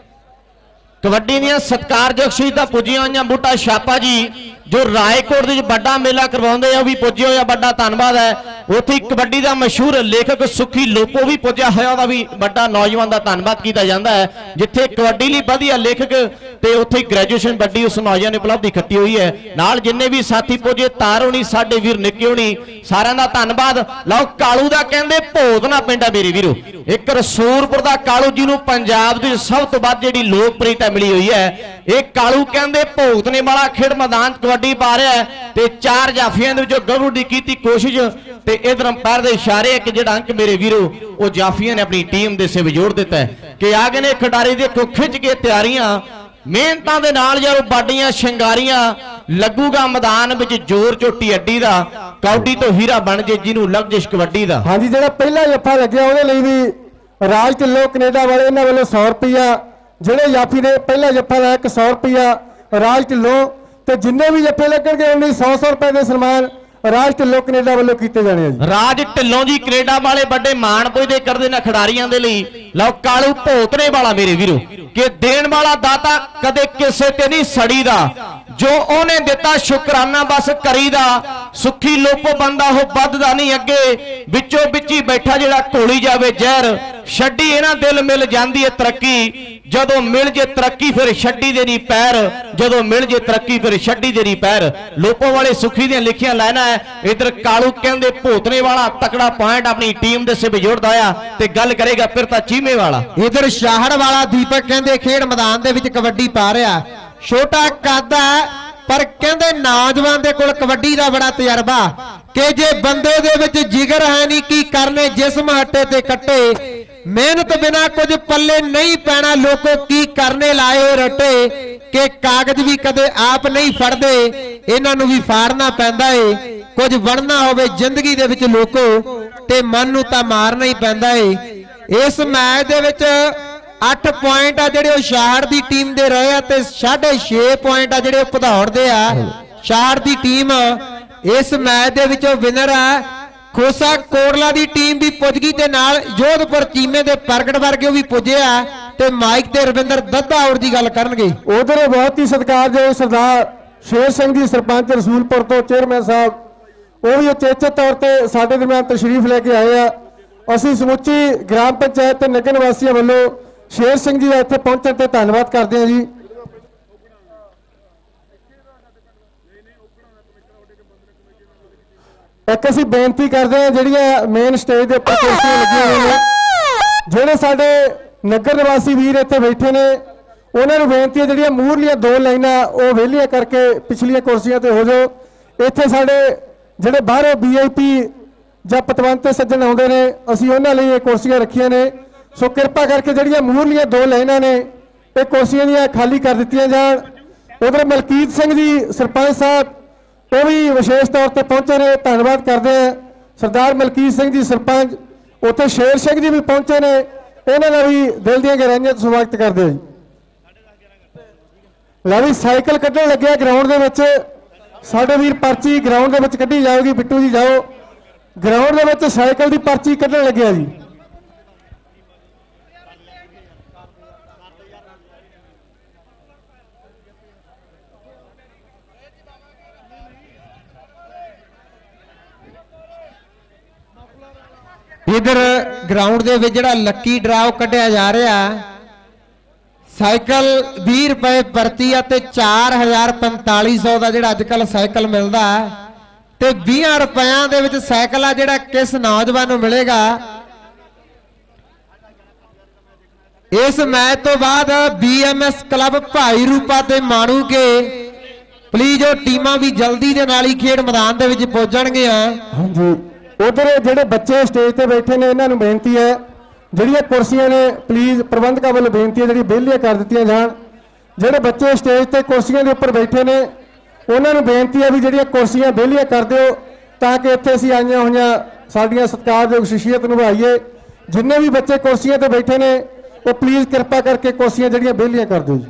ਕਬੱਡੀ ਦੀਆਂ ਸਤਿਕਾਰਯੋਗ ਸ਼ਹੀਦਾਂ ਪੁੱਜੀਆਂ ਹੋਈਆਂ ਬੂਟਾ ਛਾਪਾ ਜੀ ਜੋ ਰਾਏਕੋਟ ਦੇ ਵਿੱਚ ਵੱਡਾ ਮੇਲਾ ਕਰਵਾਉਂਦੇ ਆ ਉਹ ਵੀ ਪੁੱਜੇ ਹੋਇਆ ਵੱਡਾ ਧੰਨਵਾਦ ਹੈ ਉੱਥੇ ਕਬੱਡੀ ਦਾ ਮਸ਼ਹੂਰ ਲੇਖਕ ਸੁਖੀ ਲੋਪੋ ਵੀ ਪੁੱਜਿਆ ਹੋਇਆ ਉਹਦਾ ਵੀ ਵੱਡਾ ਨੌਜਵਾਨ ਦਾ ਧੰਨਵਾਦ ਕੀਤਾ ਜਾਂਦਾ ਹੈ ਜਿੱਥੇ ਕਬੱਡੀ ਲਈ ਵਧੀਆ ਲੇਖਕ ਤੇ ਉੱਥੇ ਗ੍ਰੈਜੂਏਸ਼ਨ ਵੱਡੀ ਉਸ ਨੌਜਵਾਨ ਨੇ ਉਪਲਬਧੀ ਖੱਟੀ ਹੋਈ ਹੈ ਨਾਲ ਜਿੰਨੇ ਵੀ ਸਾਥੀ ਪੁੱਜੇ ਤਾਰ ਹੋਣੀ ਸਾਡੇ ਵੀਰ ਨਿੱਕੇ ਹੋਣੀ ਸਾਰਿਆਂ ਦਾ ਧੰਨਵਾਦ ਲਓ ਕਾਲੂ ਦਾ ਕਹਿੰਦੇ ਭੋਤ ਨਾ ਪਿੰਡਾ ਮੇਰੇ ਵੀਰੋ ਇੱਕ ਰਸੂਲਪੁਰ ਦਾ ਕਾਲੂ ਜੀ ਨੂੰ ਪੰਜਾਬ ਦੀ ਸਭ ਤੋਂ ਵੱਧ ਜਿਹੜੀ ਲੋਕਪ੍ਰਿਯਤਾ ਮਿਲੀ ਹੋਈ ਹੈ ਇਹ ਕਾਲੂ ਕਹਿੰਦੇ ਭੋਗਤਨੇ ਵਾਲਾ ਖੇਡ ਮੈਦਾਨ ਕਬੱਡੀ ਪਾ ਰਿਹਾ ਤੇ ਚਾਰ ਜਾਫੀਆਂ ਦੇ ਵਿੱਚੋਂ ਗੱਭਰੂ ਦੀ ਕੀਤੀ ਕੋਸ਼ਿਸ਼ ਤੇ ਇਧਰ ਅੰਪਾਇਰ ਦੇ ਇਸ਼ਾਰੇ ਕਿ ਜਿਹੜਾ ਅੰਕ ਮੇਰੇ ਵੀਰੋ ਉਹ ਜਾਫੀਆਂ ਨੇ ਆਪਣੀ ਟੀਮ ਦੇ ਸਿਰ ਜੋੜ ਦਿੱਤਾ ਕਿ ਆ ਗਏ ਨੇ ਖਿਡਾਰੀ ਦੇਖੋ ਖਿੱਚ ਕੇ ਤਿਆਰੀਆਂ ਮਿਹਨਤਾਂ ਦੇ ਨਾਲ ਜਦੋਂ ਬਾਡੀਆਂ ਸ਼ਿੰਗਾਰੀਆਂ ਲੱਗੂਗਾ ਮੈਦਾਨ ਵਿੱਚ ਜ਼ੋਰ ਝੋਟੀ ਅੱਡੀ ਦਾ ਕੌਡੀ ਤੋਂ ਹੀਰਾ ਬਣ ਜੇ ਜਿਹਨੂੰ ਲਗਜਿਸ਼ ਕਬੱਡੀ ਦਾ ਹਾਂਜੀ ਜਿਹੜਾ ਪਹਿਲਾ ਜੱਫਾ ਲੱਗਿਆ ਉਹਦੇ ਲਈ ਵੀ ਰਾਜ ਢਿੱਲੋਂ ਕੈਨੇਡਾ ਵਾਲੇ ਇਹਨਾਂ ਵੱਲੋਂ 100 ਰੁਪਇਆ ਜਿਹੜੇ ਜਾਫੀ ਨੇ ਪਹਿਲਾ ਜੱਫਾ ਲਾਇਆ 100 ਰੁਪਇਆ ਰਾਜ ਢਿੱਲੋਂ ਤੇ ਜਿੰਨੇ ਵੀ ਜੱਫੇ ਲੱਗਣਗੇ ਉਹਨੇ 100 ਰੁਪਏ ਦੇ ਸਨਮਾਨ ਰਾਜ ਢਿੱਲੋਂ ਕੈਨੇਡਾ ਵੱਲੋਂ ਕੀਤੇ ਜਾਣੇ ਆ ਜੀ ਰਾਜ ਢਿੱਲੋਂ ਜੀ ਕੈਨੇਡਾ ਵਾਲੇ ਵੱਡੇ ਮਾਣ ਪੁੱਜਦੇ ਕਰਦੇ ਨੇ ਖਿਡਾਰੀਆਂ ਦੇ ਲਈ ਲਓ ਕਾਲੂ ਭੋਤਰੇ ਵਾਲਾ ਮੇਰੇ ਵੀਰੋ ਕਿ ਦੇਣ ਵਾਲਾ ਦਾਤਾ ਕਦੇ ਕਿਸੇ ਤੇ ਨਹੀਂ ਸੜੀ ਦਾ ਜੋ ਉਹਨੇ ਦਿੱਤਾ ਸ਼ੁਕਰਾਨਾ ਬਸ ਕਰੀਦਾ ਸੁੱਖੀ ਲੋਪੋ ਬੰਦਾ ਉਹ ਵੱਧਦਾ ਨਹੀਂ ਅੱਗੇ ਵਿੱਚੋਂ ਵਿੱਚ ਹੀ ਬੈਠਾ ਜਿਹੜਾ ਘੋਲੀ ਜਾਵੇ ਜ਼ਹਿਰ ਛੱਡੀ ਇਹਨਾਂ ਦਿਲ ਮਿਲ ਜਾਂਦੀ ਹੈ ਤਰੱਕੀ ਜਦੋਂ ਮਿਲ ਜੇ ਤਰੱਕੀ ਫਿਰ ਛੱਡੀ ਦੇ ਨਹੀਂ ਪੈਰ ਜਦੋਂ ਮਿਲ ਜੇ ਤਰੱਕੀ ਫਿਰ ਛੱਡੀ ਦੇ ਨਹੀਂ ਪੈਰ ਲੋਪੋ ਵਾਲੇ ਸੁੱਖੀ ਦੀਆਂ ਲਿਖੀਆਂ ਲਾਈਨਾਂ ਹੈ ਇਧਰ ਕਾਲੂ ਕਹਿੰਦੇ ਭੋਤਨੇ ਵਾਲਾ ਤਕੜਾ ਪੁਆਇੰਟ ਆਪਣੀ ਟੀਮ ਦੇ ਸਿਰ ਜੋੜਦਾ ਆ ਤੇ ਗੱਲ ਕਰੇਗਾ ਫਿਰ ਤਾਂ ਚੀਮੇ ਵਾਲਾ ਇਧਰ ਸ਼ਾਹੜ ਵਾਲਾ ਦੀਪਕ ਕਹਿੰਦੇ ਖੇਡ ਮੈਦਾਨ ਦੇ ਵਿੱਚ ਕਬੱਡੀ ਪਾ ਰਿਹਾ ਛੋਟਾ ਕੱਦ ਹੈ ਪਰ ਕਹਿੰਦੇ ਨੌਜਵਾਨ ਦੇ ਕੋਲ ਕਬੱਡੀ ਦਾ ਬੜਾ ਤਜਰਬਾ ਕਿ ਜੇ ਬੰਦੇ ਦੇ ਵਿੱਚ ਜਿਗਰ ਹੈ ਨਹੀਂ ਕੀ ਕਰਨੇ ਜਿਸਮ ਹੱਟੇ ਤੇ ਕੱਟੇ ਮਿਹਨਤ ਬਿਨਾ ਕੁਝ ਪੱਲੇ ਨਹੀਂ ਪੈਣਾ ਲੋਕੋ ਕੀ ਕਰਨੇ ਲਾਏ ਹੋਏ ਰੱਟੇ ਕਿ ਕਾਗਜ਼ ਵੀ ਕਦੇ ਆਪ ਨਹੀਂ ਫੜਦੇ ਇਹਨਾਂ ਨੂੰ ਵੀ ਫਾੜਨਾ ਪੈਂਦਾ ਏ ਕੁਝ ਬਣਨਾ ਹੋਵੇ ਜ਼ਿੰਦਗੀ ਦੇ ਵਿੱਚ ਲੋਕੋ ਤੇ ਮਨ ਨੂੰ ਤਾਂ ਮਾਰਨਾ ਹੀ ਪੈਂਦਾ ਏ ਇਸ ਮੈਚ ਦੇ ਵਿੱਚ 8 ਪੁਆਇੰਟ ਆ ਜਿਹੜੇ ਉਹ ਸ਼ਾਹੜ ਦੀ ਟੀਮ ਦੇ ਰਹੇ ਆ ਤੇ 6.5 ਪੁਆਇੰਟ ਆ ਜਿਹੜੇ ਉਹ ਭਦੌੜ ਦੇ ਆ ਸ਼ਾਹੜ ਦੀ ਟੀਮ ਇਸ ਮੈਚ ਦੇ ਵਿੱਚੋਂ ਵਿਨਰ ਆ ਖੋਸਾ ਕੋਟਲਾ ਦੀ ਟੀਮ ਵੀ ਪੁੱਜ ਗਈ ਤੇ ਨਾਲ ਜੋਧਪੁਰ ਚੀਮੇ ਦੇ ਪ੍ਰਗਟ ਵਰਗੇ ਉਹ ਵੀ ਪੁੱਜੇ ਆ ਤੇ ਮਾਈਕ ਤੇ ਰਵਿੰਦਰ ਦੱਦਾਉਰ ਦੀ ਗੱਲ ਕਰਨਗੇ ਉਧਰ ਬਹੁਤ ਹੀ ਸਤਿਕਾਰਯੋਗ ਸਰਦਾਰ ਸ਼ੇਰ ਸਿੰਘ ਜੀ ਸਰਪੰਚ ਰਸੂਲਪੁਰ ਤੋਂ ਚੇਅਰਮੈਨ ਸਾਹਿਬ ਉਹ ਵੀ ਉਚੇਚੇ ਤੌਰ ਤੇ ਸਾਡੇ ਦਰਮਿਆਨ ਤਸ਼ਰੀਫ ਲੈ ਕੇ ਆਏ ਆ ਅਸੀਂ ਸਮੁੱਚੀ ਗ੍ਰਾਮ ਪੰਚਾਇਤ ਤੇ ਨਗਰ ਨਿਵਾਸੀਆਂ ਵੱਲੋਂ ਸ਼ੇਰ ਸਿੰਘ ਜੀ ਦਾ ਇੱਥੇ ਪਹੁੰਚਣ ਤੇ ਧੰਨਵਾਦ ਕਰਦੇ ਹਾਂ ਜੀ ਇੱਕ ਅਸੀਂ ਬੇਨਤੀ ਕਰਦੇ ਹਾਂ ਜਿਹੜੀਆਂ ਮੇਨ ਸਟੇਜ ਦੇ ਉੱਪਰ ਕੁਰਸੀਆਂ ਲੱਗੀਆਂ ਹੋਈਆਂ ਨੇ ਜਿਹੜੇ ਸਾਡੇ ਨਗਰ ਨਿਵਾਸੀ ਵੀਰ ਇੱਥੇ ਬੈਠੇ ਨੇ ਉਹਨਾਂ ਨੂੰ ਬੇਨਤੀ ਹੈ ਜਿਹੜੀਆਂ ਮੂਹਰਲੀਆਂ 2 ਲਾਈਨਾਂ ਉਹ ਵਿਹਲੀਆਂ ਕਰਕੇ ਪਿਛਲੀਆਂ ਕੁਰਸੀਆਂ ਤੇ ਹੋ ਜਾਓ ਇੱਥੇ ਸਾਡੇ ਜਿਹੜੇ ਬਾਹਰੋਂ VIP ਜਾਂ ਪਤਵੰਤ ਸੱਜਣ ਆਉਂਦੇ ਨੇ ਅਸੀਂ ਉਹਨਾਂ ਲਈ ਇਹ ਕੁਰਸੀਆਂ ਰੱਖੀਆਂ ਨੇ ਸੋ ਕਿਰਪਾ ਕਰਕੇ ਜਿਹੜੀਆਂ ਮੂਹਰਲੀਆਂ 2 ਲਾਈਨਾਂ ਨੇ ਇਹ ਕੁਰਸੀਆਂ ਦੀਆਂ ਖਾਲੀ ਕਰ ਦਿੱਤੀਆਂ ਜਾਣ ਉਧਰ ਮਲਕੀਤ ਸਿੰਘ ਜੀ ਸਰਪੰਚ ਸਾਹਿਬ ਉਹ ਵੀ ਵਿਸ਼ੇਸ਼ ਤੌਰ ਤੇ ਪਹੁੰਚੇ ਨੇ ਧੰਨਵਾਦ ਕਰਦੇ ਆ ਸਰਦਾਰ ਮਲਕੀਤ ਸਿੰਘ ਜੀ ਸਰਪੰਚ ਉੱਥੇ ਸ਼ੇਰ ਸਿੰਘ ਜੀ ਵੀ ਪਹੁੰਚੇ ਨੇ ਇਹਨਾਂ ਦਾ ਵੀ ਦਿਲ ਦੀਆਂ ਗਹਿਰਾਈਆਂ ਤੋਂ ਸਵਾਗਤ ਕਰਦੇ ਆ ਜੀ ਲੈ ਵੀ ਸਾਈਕਲ ਕੱਢਣ ਲੱਗਿਆ ਗਰਾਊਂਡ ਦੇ ਵਿੱਚ ਸਾਡੇ ਵੀਰ ਪਰਚੀ ਗਰਾਊਂਡ ਦੇ ਵਿੱਚ ਕੱਢੀ ਜਾਊਗੀ ਬਿੱਟੂ ਜੀ ਜਾਓ ਗਰਾਊਂਡ ਦੇ ਵਿੱਚ ਸਾਈਕਲ ਦੀ ਪਰਚੀ ਕੱਢਣ ਲੱਗਿਆ ਜੀ इधर ग्राउंड दे विच जिहड़ा लक्की ड्राव कढ़िया जा रहा साइकिल 20 रुपए प्रति ते 4500 का जिहड़ा अजकल साइकिल मिलता ते 20 रुपया दे विच साइकिल आ जिहड़ा किस नौजवान नूं मिलेगा ਇਸ ਮੈਚ ਤੋਂ ਬਾਅਦ BMS ਕਲੱਬ ਭਾਈ ਰੂਪਾ ਤੇ ਮਾਣੂ ਕੇ ਪਲੀਜ਼ ਉਹ ਟੀਮਾਂ ਵੀ ਜਲਦੀ ਦੇ ਨਾਲ ਹੀ ਖੇਡ ਮੈਦਾਨ ਦੇ ਵਿੱਚ ਪਹੁੰਚਣਗੀਆਂ। ਹਾਂਜੀ ਉਧਰ ਜਿਹੜੇ ਬੱਚੇ ਸਟੇਜ ਤੇ ਬੈਠੇ ਨੇ ਇਹਨਾਂ ਨੂੰ ਬੇਨਤੀ ਹੈ ਜਿਹੜੀਆਂ ਕੁਰਸੀਆਂ ਨੇ ਪਲੀਜ਼ ਪ੍ਰਬੰਧਕਾਂ ਵੱਲੋਂ ਬੇਨਤੀ ਹੈ ਜਿਹੜੀ ਵਿਹਲੀਆਂ ਕਰ ਦਿੱਤੀਆਂ ਜਾਣ। ਜਿਹੜੇ ਬੱਚੇ ਸਟੇਜ ਤੇ ਕੁਰਸੀਆਂ ਦੇ ਉੱਪਰ ਬੈਠੇ ਨੇ ਉਹਨਾਂ ਨੂੰ ਬੇਨਤੀ ਹੈ ਵੀ ਜਿਹੜੀਆਂ ਕੁਰਸੀਆਂ ਵਿਹਲੀਆਂ ਕਰ ਦਿਓ ਤਾਂ ਕਿ ਇੱਥੇ ਅਸੀਂ ਆਈਆਂ ਹੋਈਆਂ ਸਾਡੀਆਂ ਸਤਿਕਾਰਯੋਗ ਸ਼ਖਸੀਅਤ ਨਿਭਾਈਏ। ਜਿੰਨੇ ਵੀ ਬੱਚੇ ਕੁਰਸੀਆਂ ਤੇ ਬੈਠੇ ਨੇ ਉਹ ਪਲੀਜ਼ ਕਿਰਪਾ ਕਰਕੇ ਕੁਰਸੀਆਂ ਜਿਹੜੀਆਂ ਵਿਹਲੀਆਂ ਕਰ ਦਿਓ ਜੀ।